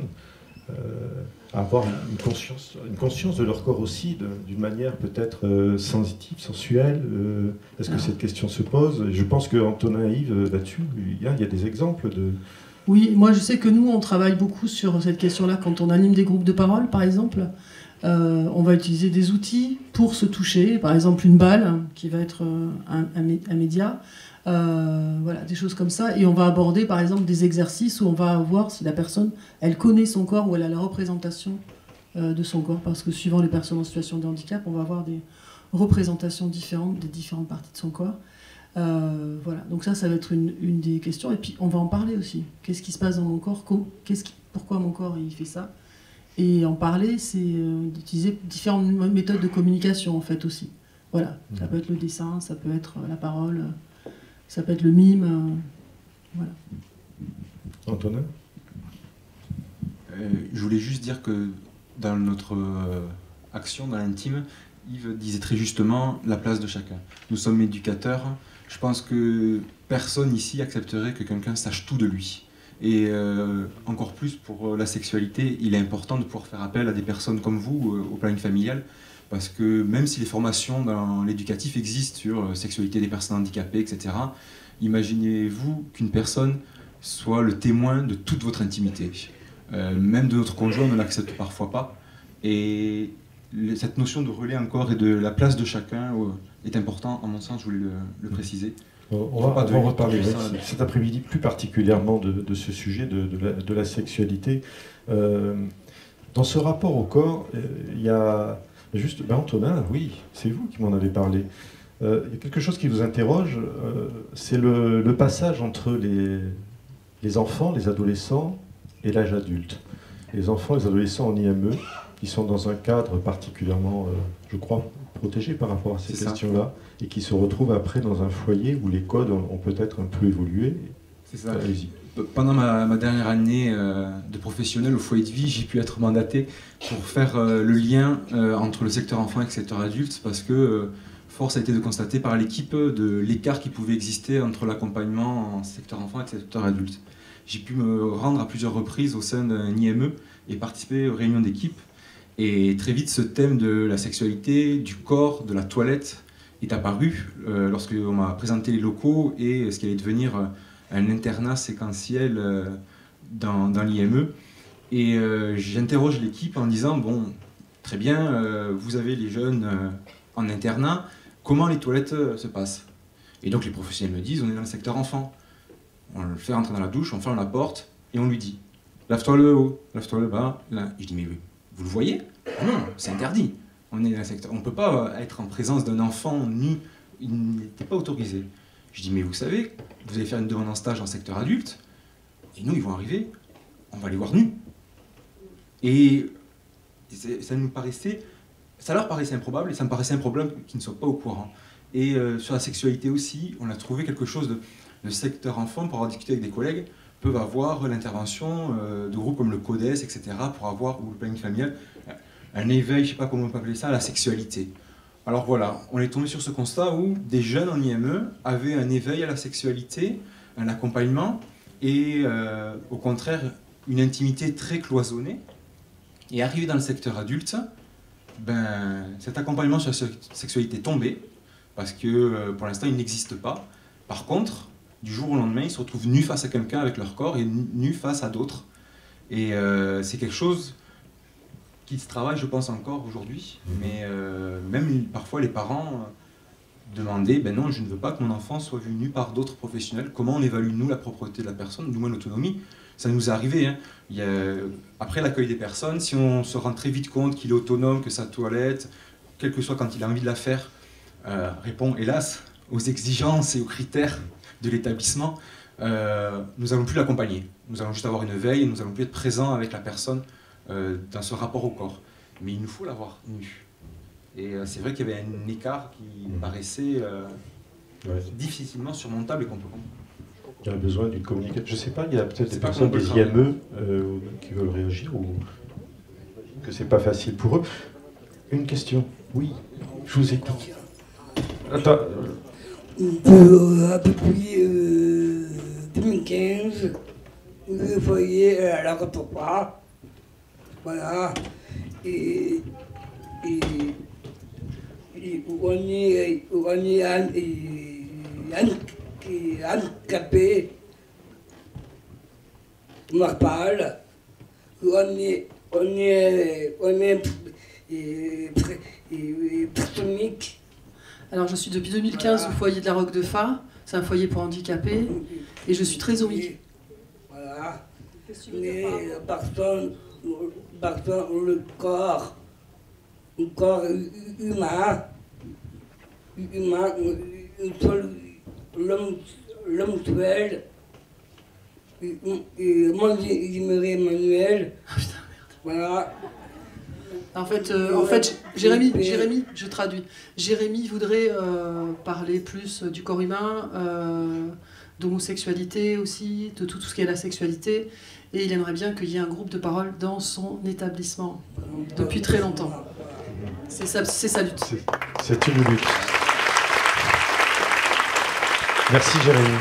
à avoir une conscience de leur corps aussi, d'une manière peut-être sensitive, sensuelle? Est-ce que cette question se pose? Je pense que Antonin et Yves, là-dessus, il y a des exemples de... Oui, moi je sais que nous, on travaille beaucoup sur cette question-là quand on anime des groupes de parole, par exemple. On va utiliser des outils pour se toucher, par exemple une balle qui va être un média, voilà, des choses comme ça. Et on va aborder par exemple des exercices où on va voir si la personne, elle connaît son corps ou elle a la représentation de son corps, parce que suivant les personnes en situation de handicap, on va avoir des représentations différentes des différentes parties de son corps. Voilà, donc ça va être une des questions. Et puis on va en parler aussi. Qu'est-ce qui se passe dans mon corps? Pourquoi mon corps il fait ça? Et en parler, c'est d'utiliser différentes méthodes de communication en fait aussi. Voilà, ça peut être le dessin, ça peut être la parole, ça peut être le mime. Voilà. Antonin? Je voulais juste dire que dans notre action, dans l'intime, Yves disait très justement la place de chacun. Nous sommes éducateurs. Je pense que personne ici accepterait que quelqu'un sache tout de lui. Et encore plus pour la sexualité, il est important de pouvoir faire appel à des personnes comme vous au planning familial, parce que même si les formations dans l'éducatif existent sur sexualité des personnes handicapées, etc., imaginez-vous qu'une personne soit le témoin de toute votre intimité. Même de notre conjoint, on ne l'accepte parfois pas. Et cette notion de relais encore et de la place de chacun est important, à mon sens, je voulais le préciser. On va reparler cet après-midi plus particulièrement de ce sujet de la sexualité. Dans ce rapport au corps, il y a juste... Antonin, oui, c'est vous qui m'en avez parlé. Il y a quelque chose qui vous interroge, c'est le passage entre les enfants, les adolescents et l'âge adulte. Les enfants, les adolescents en IME, qui sont dans un cadre particulièrement, je crois, protégé par rapport à ces questions-là, et qui se retrouvent après dans un foyer où les codes ont peut-être un peu évolué. C'est ça. Allez-y. Pendant ma dernière année de professionnel au foyer de vie, j'ai pu être mandaté pour faire le lien entre le secteur enfant et le secteur adulte, parce que force a été de constater par l'équipe de l'écart qui pouvait exister entre l'accompagnement en secteur enfant et le secteur adulte. J'ai pu me rendre à plusieurs reprises au sein d'un IME et participer aux réunions d'équipe. Et très vite, ce thème de la sexualité, du corps, de la toilette est apparu lorsque on m'a présenté les locaux et ce qui allait devenir un internat séquentiel dans l'IME. Et j'interroge l'équipe en disant, bon, très bien, vous avez les jeunes en internat, comment les toilettes se passent? Et donc les professionnels me disent, on est dans le secteur enfant. On le fait rentrer dans la douche, on ferme la porte et on lui dit, lave-toi le haut, lave-toi le bas. Là, je dis, mais vous le voyez? Non, c'est interdit. On est dans un secteur. On ne peut pas être en présence d'un enfant nu. Il n'était pas autorisé. Je dis, mais vous savez, vous allez faire une demande en stage en secteur adulte, et nous, ils vont arriver, on va les voir nus. Et ça leur paraissait improbable, et ça me paraissait improbable qu'ils ne soient pas au courant. Et sur la sexualité aussi, on a trouvé quelque chose de secteur enfant, pour avoir discuté avec des collègues, peuvent avoir l'intervention de groupes comme le CODES, etc., pour avoir, ou le planning familial, un éveil, je ne sais pas comment on peut appeler ça, à la sexualité. Alors voilà, on est tombé sur ce constat où des jeunes en IME avaient un éveil à la sexualité, un accompagnement, et au contraire, une intimité très cloisonnée. Et arrivé dans le secteur adulte, ben, cet accompagnement sur la sexualité est tombé, parce que pour l'instant, il n'existe pas. Par contre, du jour au lendemain, ils se retrouvent nus face à quelqu'un avec leur corps et nus face à d'autres. Et c'est quelque chose qui se travaille, je pense, encore aujourd'hui. Mais même parfois, les parents demandaient, ben non, je ne veux pas que mon enfant soit vu nu par d'autres professionnels. Comment on évalue, nous, la propreté de la personne, du moins l'autonomie? Ça nous est arrivé. Hein. Après l'accueil des personnes, si on se rend très vite compte qu'il est autonome, que sa toilette, quel que soit quand il a envie de la faire, répond, hélas, aux exigences et aux critères de l'établissement, nous n'allons plus l'accompagner. Nous allons juste avoir une veille et nous n'allons plus être présents avec la personne dans ce rapport au corps. Mais il nous faut l'avoir nu. Et c'est vrai qu'il y avait un écart qui paraissait difficilement surmontable et qu'on peut comprendre. Il y a besoin d'une communication. Je ne sais pas, il y a peut-être des personnes des IME qui veulent réagir ou que c'est pas facile pour eux. Une question. Oui, je vous écoute. Attends. Depuis 2015, le foyer à la Cotopa, voilà, et on est handicapé, normal, on est et Potomic. Alors je suis depuis 2015 au foyer de la Roque de Fa, c'est un foyer pour handicapés, et je suis trésomique. Voilà. Mais par contre, le corps humain, l'homme actuel, et moi j'aimerais Emmanuel. Voilà. En fait, Jérémy, je traduis. Jérémy voudrait parler plus du corps humain, d'homosexualité aussi, de tout ce qui est la sexualité, et il aimerait bien qu'il y ait un groupe de parole dans son établissement depuis très longtemps. C'est sa lutte. C'est une lutte. Merci Jérémy.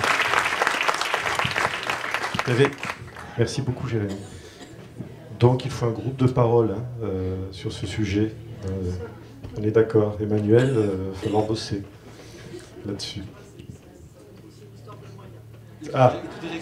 Merci beaucoup Jérémy. Donc il faut un groupe de parole sur ce sujet. On est d'accord. Emmanuel, il va falloir bosser là-dessus. Ah.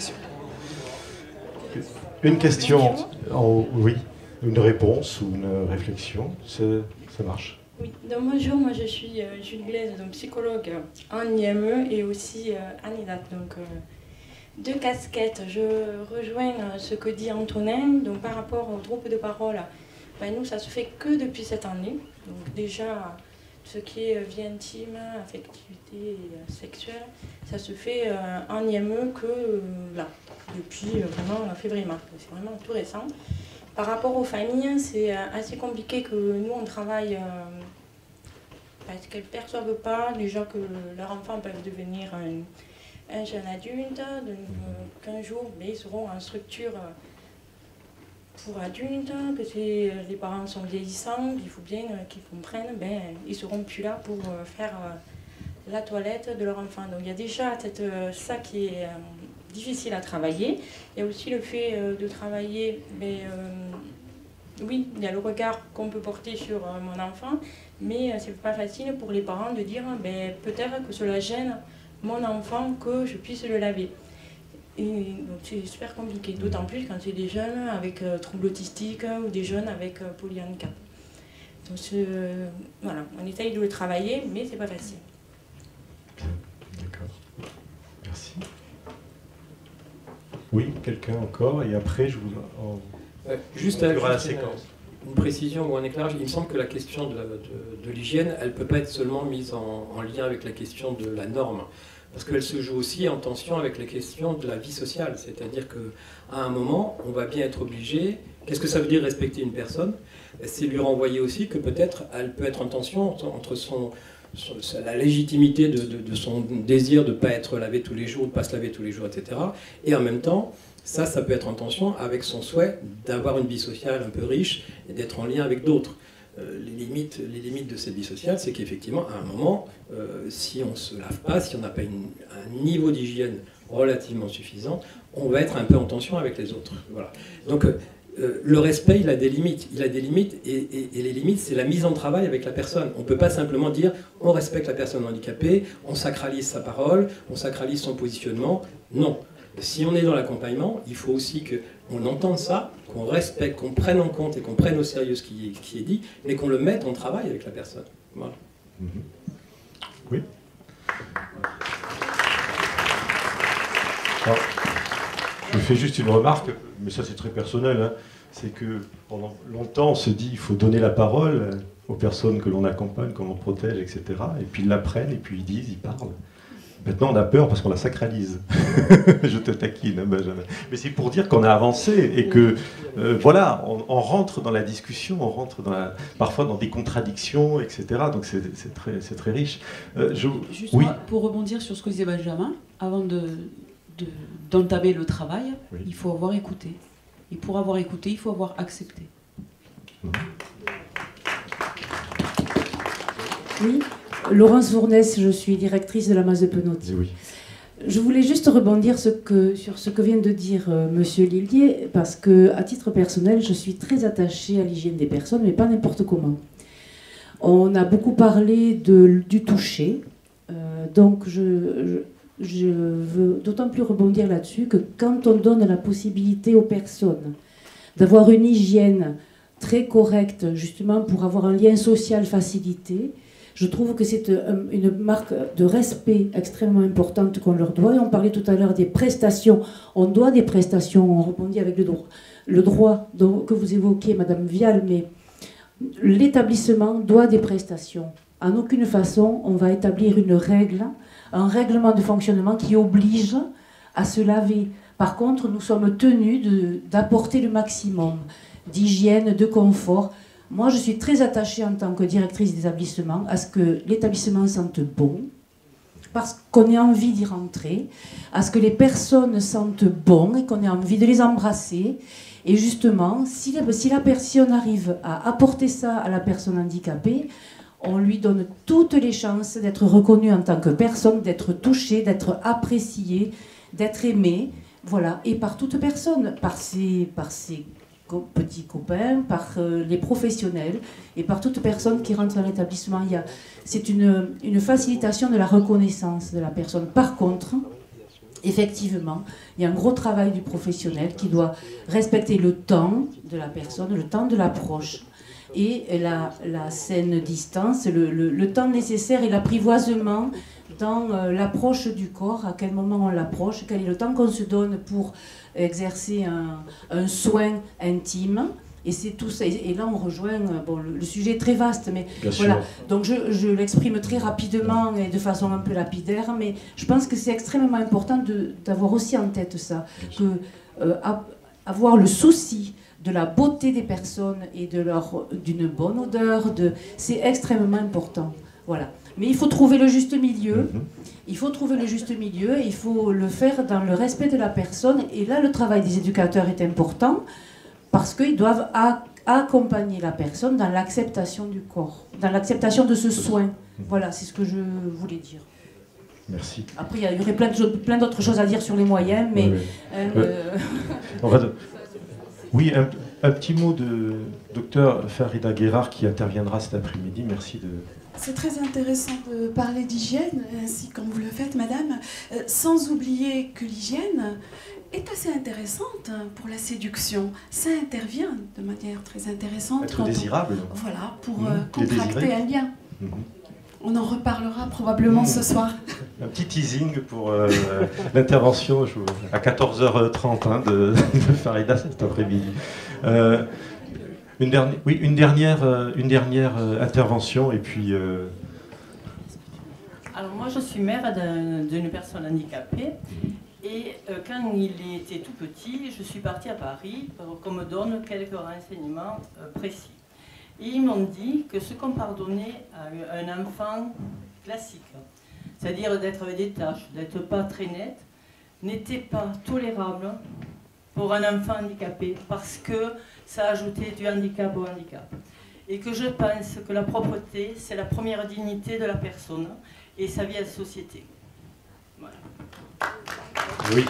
Une question. Oui. Une réponse ou une réflexion. Ça marche. Oui, donc bonjour, moi je suis Julie Blaise, donc psychologue en IME et aussi en IDAT. Donc, deux casquettes. Je rejoins ce que dit Antonin. Donc, par rapport au groupe de parole, ben, nous, ça se fait que depuis cette année. Donc, déjà, ce qui est vie intime, affectivité sexuelle, ça se fait en IME que là, depuis vraiment février-mars. C'est vraiment tout récent. Par rapport aux familles, c'est assez compliqué que nous, on travaille parce qu'elles ne perçoivent pas déjà que leurs enfants peuvent devenir un jeune adulte, de 15 jours, mais ils seront en structure pour adultes, que les parents sont vieillissants, il faut bien qu'ils comprennent, ben, ils ne seront plus là pour faire la toilette de leur enfant. Donc il y a déjà ça qui est difficile à travailler. Il y a aussi le fait de travailler, oui, il y a le regard qu'on peut porter sur mon enfant, mais c'est pas facile pour les parents de dire peut-être que cela gêne mon enfant que je puisse le laver. Et donc c'est super compliqué, d'autant plus quand c'est des jeunes avec troubles autistiques ou des jeunes avec polyhandicap. Donc voilà, on essaye de le travailler, mais c'est pas facile. D'accord. Merci. Oui, quelqu'un encore, et après je vous... Juste la séquence. Une précision ou un éclairage. Il me semble que la question de l'hygiène, elle ne peut pas être seulement mise en lien avec la question de la norme, parce qu'elle se joue aussi en tension avec la question de la vie sociale. C'est-à-dire qu'à un moment, on va bien être obligé... Qu'est-ce que ça veut dire respecter une personne? C'est lui renvoyer aussi que peut-être elle peut être en tension entre la légitimité de son désir de ne pas être lavé tous les jours, de ne pas se laver tous les jours, etc. Et en même temps, ça peut être en tension avec son souhait d'avoir une vie sociale un peu riche et d'être en lien avec d'autres. Les limites de cette vie sociale, c'est qu'effectivement, à un moment, si on ne se lave pas, si on n'a pas un niveau d'hygiène relativement suffisant, on va être un peu en tension avec les autres. Voilà. Donc, le respect, il a des limites. Il a des limites et les limites, c'est la mise en travail avec la personne. On ne peut pas simplement dire on respecte la personne handicapée, on sacralise sa parole, on sacralise son positionnement. Non. Si on est dans l'accompagnement, il faut aussi qu'on entende ça, qu'on respecte, qu'on prenne en compte et qu'on prenne au sérieux ce qui est dit, mais qu'on le mette en travail avec la personne. Voilà. Oui. Alors, je fais juste une remarque, mais ça c'est très personnel, hein. C'est que pendant longtemps on se dit il faut donner la parole aux personnes que l'on accompagne, que l'on protège, etc. Et puis ils l'apprennent, et puis ils disent, ils parlent. Maintenant on a peur parce qu'on la sacralise. Je te taquine, Benjamin. Mais c'est pour dire qu'on a avancé et que, voilà, on rentre dans la discussion, on rentre parfois dans des contradictions, etc. Donc c'est très riche. Juste pour rebondir sur ce que disait Benjamin, avant d'entamer le travail, oui. Il faut avoir écouté. Et pour avoir écouté, il faut avoir accepté. Oui, Laurence Vournès, je suis directrice de la masse de Penautier. Oui. Je voulais juste rebondir sur ce que vient de dire Monsieur Lillier, parce que, à titre personnel, je suis très attachée à l'hygiène des personnes, mais pas n'importe comment. On a beaucoup parlé du toucher, donc je veux d'autant plus rebondir là-dessus que quand on donne la possibilité aux personnes d'avoir une hygiène très correctes, justement pour avoir un lien social facilité. Je trouve que c'est une marque de respect extrêmement importante qu'on leur doit. Et on parlait tout à l'heure des prestations. On doit des prestations, on rebondit avec le droit que vous évoquiez, Madame Vial, mais l'établissement doit des prestations. En aucune façon, on va établir une règle, un règlement de fonctionnement qui oblige à se laver. Par contre, nous sommes tenus d'apporter le maximum d'hygiène, de confort. Moi, je suis très attachée en tant que directrice d'établissement à ce que l'établissement sente bon, parce qu'on ait envie d'y rentrer, à ce que les personnes sentent bon et qu'on ait envie de les embrasser. Et justement, si la personne arrive à apporter ça à la personne handicapée, on lui donne toutes les chances d'être reconnue en tant que personne, d'être touchée, d'être appréciée, d'être aimée, voilà, et par toute personne, par ses petits copains, par les professionnels et par toute personne qui rentre dans l'établissement. C'est une facilitation de la reconnaissance de la personne. Par contre, effectivement, il y a un gros travail du professionnel qui doit respecter le temps de la personne, le temps de l'approche et la saine distance, le temps nécessaire et l'apprivoisement dans l'approche du corps, à quel moment on l'approche, quel est le temps qu'on se donne pour exercer un soin intime. Et c'est tout ça. Et là, on rejoint. Bon, le sujet est très vaste, mais Bien voilà. sûr. Donc, je l'exprime très rapidement et de façon un peu lapidaire, mais je pense que c'est extrêmement important d'avoir aussi en tête ça, que avoir le souci de la beauté des personnes et d'une bonne odeur, c'est extrêmement important. Voilà. Mais il faut trouver le juste milieu. Il faut trouver le juste milieu. Il faut le faire dans le respect de la personne. Et là, le travail des éducateurs est important parce qu'ils doivent accompagner la personne dans l'acceptation du corps, dans l'acceptation de ce soin. Voilà, c'est ce que je voulais dire. Merci. Après, il y aurait plein d'autres choses à dire sur les moyens, mais... Oui, un petit mot de docteur Farida Guérard qui interviendra cet après-midi. Merci de... C'est très intéressant de parler d'hygiène, ainsi comme vous le faites, madame, sans oublier que l'hygiène est assez intéressante pour la séduction. Ça intervient de manière très intéressante. Être désirable. Voilà, pour contracter un lien. On en reparlera probablement ce soir. Un petit teasing pour l'intervention à 14h30 de Farida cet après-midi. Une dernière intervention et puis... Alors moi je suis mère d'une personne handicapée et quand il était tout petit, je suis partie à Paris pour qu'on me donne quelques renseignements précis. Et ils m'ont dit que ce qu'on pardonnait à un enfant classique, c'est-à-dire d'être avec des taches, d'être pas très net, n'était pas tolérable pour un enfant handicapé parce que ça ajoutait du handicap au handicap. Et que je pense que la propreté, c'est la première dignité de la personne et sa vie à la société. Voilà. Oui.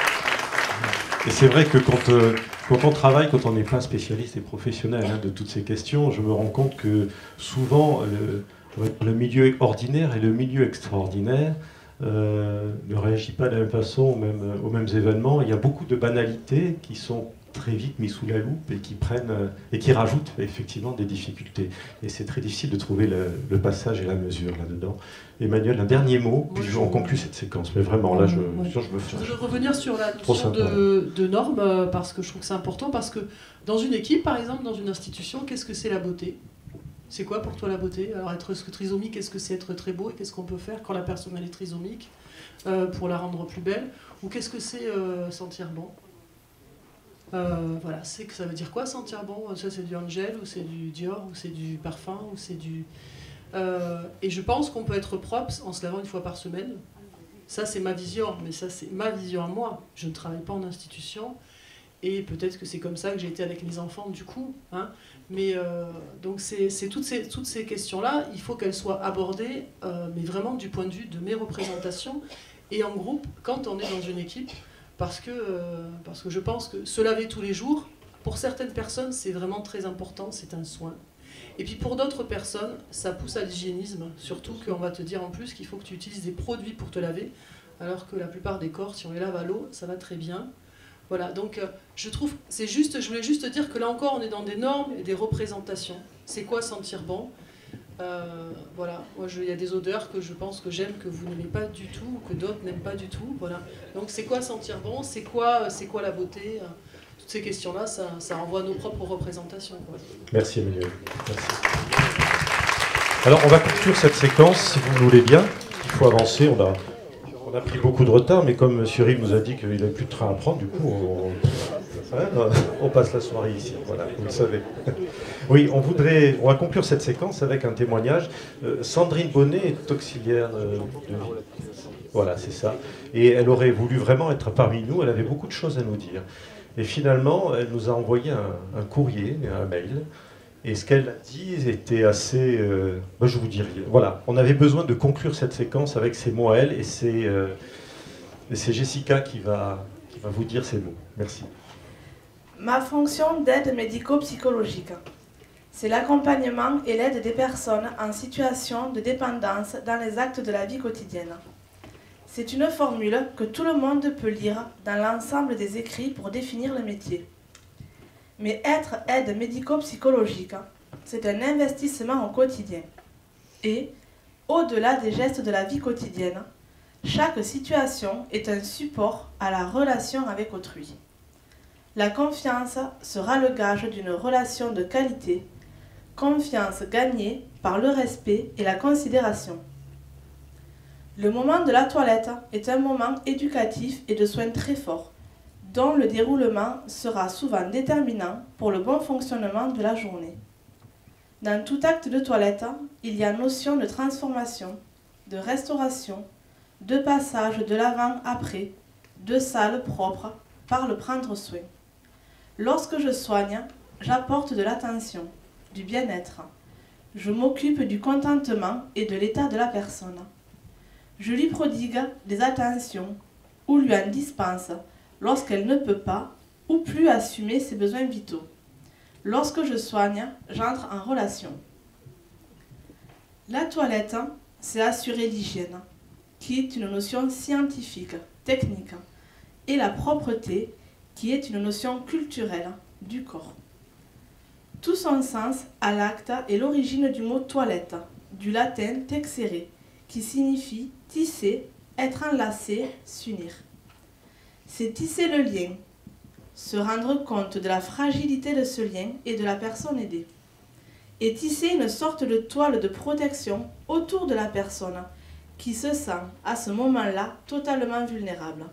Et c'est vrai que quand on travaille, quand on n'est pas spécialiste et professionnel de toutes ces questions, je me rends compte que souvent le milieu ordinaire et le milieu extraordinaire ne réagit pas de la même façon aux mêmes événements. Il y a beaucoup de banalités qui sont très vite mis sous la loupe et qui rajoutent effectivement des difficultés. Et c'est très difficile de trouver le passage et la mesure là-dedans. Emmanuel, un dernier mot, puis on conclut cette séquence. Mais vraiment, là, je me fâche. Je voudrais revenir sur la notion de normes, parce que je trouve que c'est important, parce que dans une équipe, par exemple, dans une institution, qu'est-ce que c'est la beauté ? C'est quoi pour toi la beauté ? Alors être trisomique, qu'est-ce que c'est être très beau ? Et qu'est-ce qu'on peut faire quand la personne elle est trisomique pour la rendre plus belle ? Ou qu'est-ce que c'est sentir bon ? Voilà, c'est que ça veut dire quoi sentir bon ? Ça c'est du Angel, ou c'est du Dior, ou c'est du parfum, ou c'est du... et je pense qu'on peut être propre en se lavant une fois par semaine. Ça c'est ma vision, mais ça c'est ma vision à moi. Je ne travaille pas en institution, et peut-être que c'est comme ça que j'ai été avec mes enfants du coup. Hein. Mais donc c'est toutes ces questions-là, il faut qu'elles soient abordées, mais vraiment du point de vue de mes représentations, et en groupe, quand on est dans une équipe. Parce que je pense que se laver tous les jours, pour certaines personnes, c'est vraiment très important, c'est un soin. Et puis pour d'autres personnes, ça pousse à l'hygiénisme, surtout qu'on va te dire en plus qu'il faut que tu utilises des produits pour te laver, alors que la plupart des corps, si on les lave à l'eau, ça va très bien. Voilà, donc je trouve, je voulais juste dire que là encore, on est dans des normes et des représentations. C'est quoi sentir bon? Voilà, moi il y a des odeurs que je pense que j'aime, que vous n'aimez pas du tout, ou que d'autres n'aiment pas du tout. Voilà. Donc c'est quoi sentir bon? C'est quoi la beauté? Toutes ces questions-là, ça renvoie à nos propres représentations. Quoi. Merci Emmanuel. Merci. Alors on va conclure cette séquence, si vous le voulez bien. Il faut avancer, on a pris beaucoup de retard, mais comme M. Rive nous a dit qu'il n'avait plus de train à prendre, du coup on passe la soirée ici, voilà, vous le savez. Oui, on va conclure cette séquence avec un témoignage. Sandrine Bonnet est auxiliaire de vie. Voilà, c'est ça. Et elle aurait voulu vraiment être parmi nous, elle avait beaucoup de choses à nous dire. Et finalement, elle nous a envoyé un courrier, un mail. Et ce qu'elle a dit était assez... je vous dirais, voilà, on avait besoin de conclure cette séquence avec ces mots à elle, et c'est Jessica qui va vous dire ces mots. Merci. Ma fonction d'aide médico-psychologique, c'est l'accompagnement et l'aide des personnes en situation de dépendance dans les actes de la vie quotidienne. C'est une formule que tout le monde peut lire dans l'ensemble des écrits pour définir le métier. Mais être aide médico-psychologique, c'est un investissement au quotidien. Et, au-delà des gestes de la vie quotidienne, chaque situation est un support à la relation avec autrui. La confiance sera le gage d'une relation de qualité, confiance gagnée par le respect et la considération. Le moment de la toilette est un moment éducatif et de soins très fort, dont le déroulement sera souvent déterminant pour le bon fonctionnement de la journée. Dans tout acte de toilette, il y a notion de transformation, de restauration, de passage de l'avant-après, de salle propre, par le prendre soin. Lorsque je soigne, j'apporte de l'attention, du bien-être. Je m'occupe du contentement et de l'état de la personne. Je lui prodigue des attentions ou lui en dispense lorsqu'elle ne peut pas ou plus assumer ses besoins vitaux. Lorsque je soigne, j'entre en relation. La toilette, c'est assurer l'hygiène, qui est une notion scientifique, technique, et la propreté, qui est une notion culturelle du corps. Tout son sens à l'acte est l'origine du mot toilette, du latin texere, qui signifie tisser, être enlacé, s'unir. C'est tisser le lien, se rendre compte de la fragilité de ce lien et de la personne aidée, et tisser une sorte de toile de protection autour de la personne qui se sent à ce moment-là totalement vulnérable.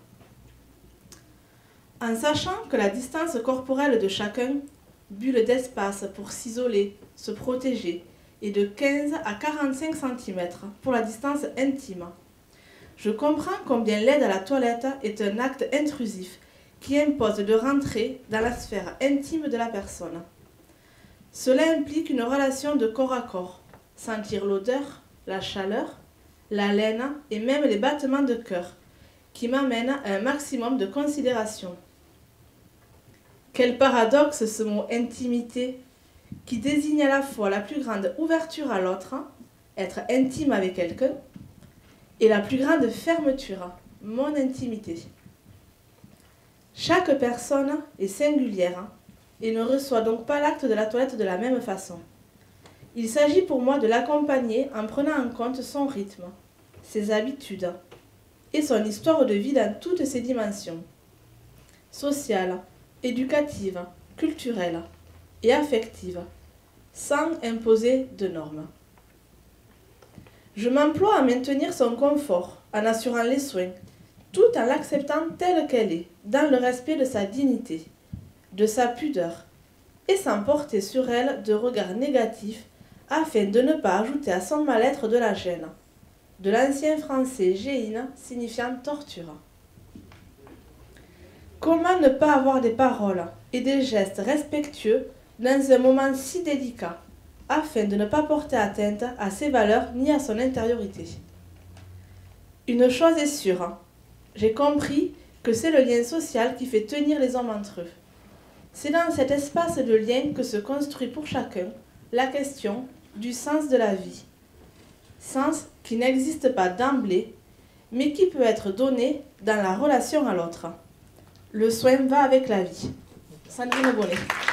En sachant que la distance corporelle de chacun, bulle d'espace pour s'isoler, se protéger, est de 15 à 45 cm pour la distance intime, je comprends combien l'aide à la toilette est un acte intrusif qui impose de rentrer dans la sphère intime de la personne. Cela implique une relation de corps à corps, sentir l'odeur, la chaleur, la laine et même les battements de cœur, qui m'amènent à un maximum de considération. Quel paradoxe ce mot intimité, qui désigne à la fois la plus grande ouverture à l'autre, être intime avec quelqu'un, et la plus grande fermeture, mon intimité. Chaque personne est singulière et ne reçoit donc pas l'acte de la toilette de la même façon. Il s'agit pour moi de l'accompagner en prenant en compte son rythme, ses habitudes et son histoire de vie dans toutes ses dimensions, sociale, éducative, culturelle et affective, sans imposer de normes. Je m'emploie à maintenir son confort en assurant les soins, tout en l'acceptant telle qu'elle est, dans le respect de sa dignité, de sa pudeur, et sans porter sur elle de regard négatif afin de ne pas ajouter à son mal-être de la gêne, de l'ancien français géine signifiant torture. Comment ne pas avoir des paroles et des gestes respectueux dans un moment si délicat, afin de ne pas porter atteinte à ses valeurs ni à son intériorité? Une chose est sûre, j'ai compris que c'est le lien social qui fait tenir les hommes entre eux. C'est dans cet espace de lien que se construit pour chacun la question du sens de la vie. Sens qui n'existe pas d'emblée, mais qui peut être donné dans la relation à l'autre. Le soin va avec la vie. Sandrine Bollet.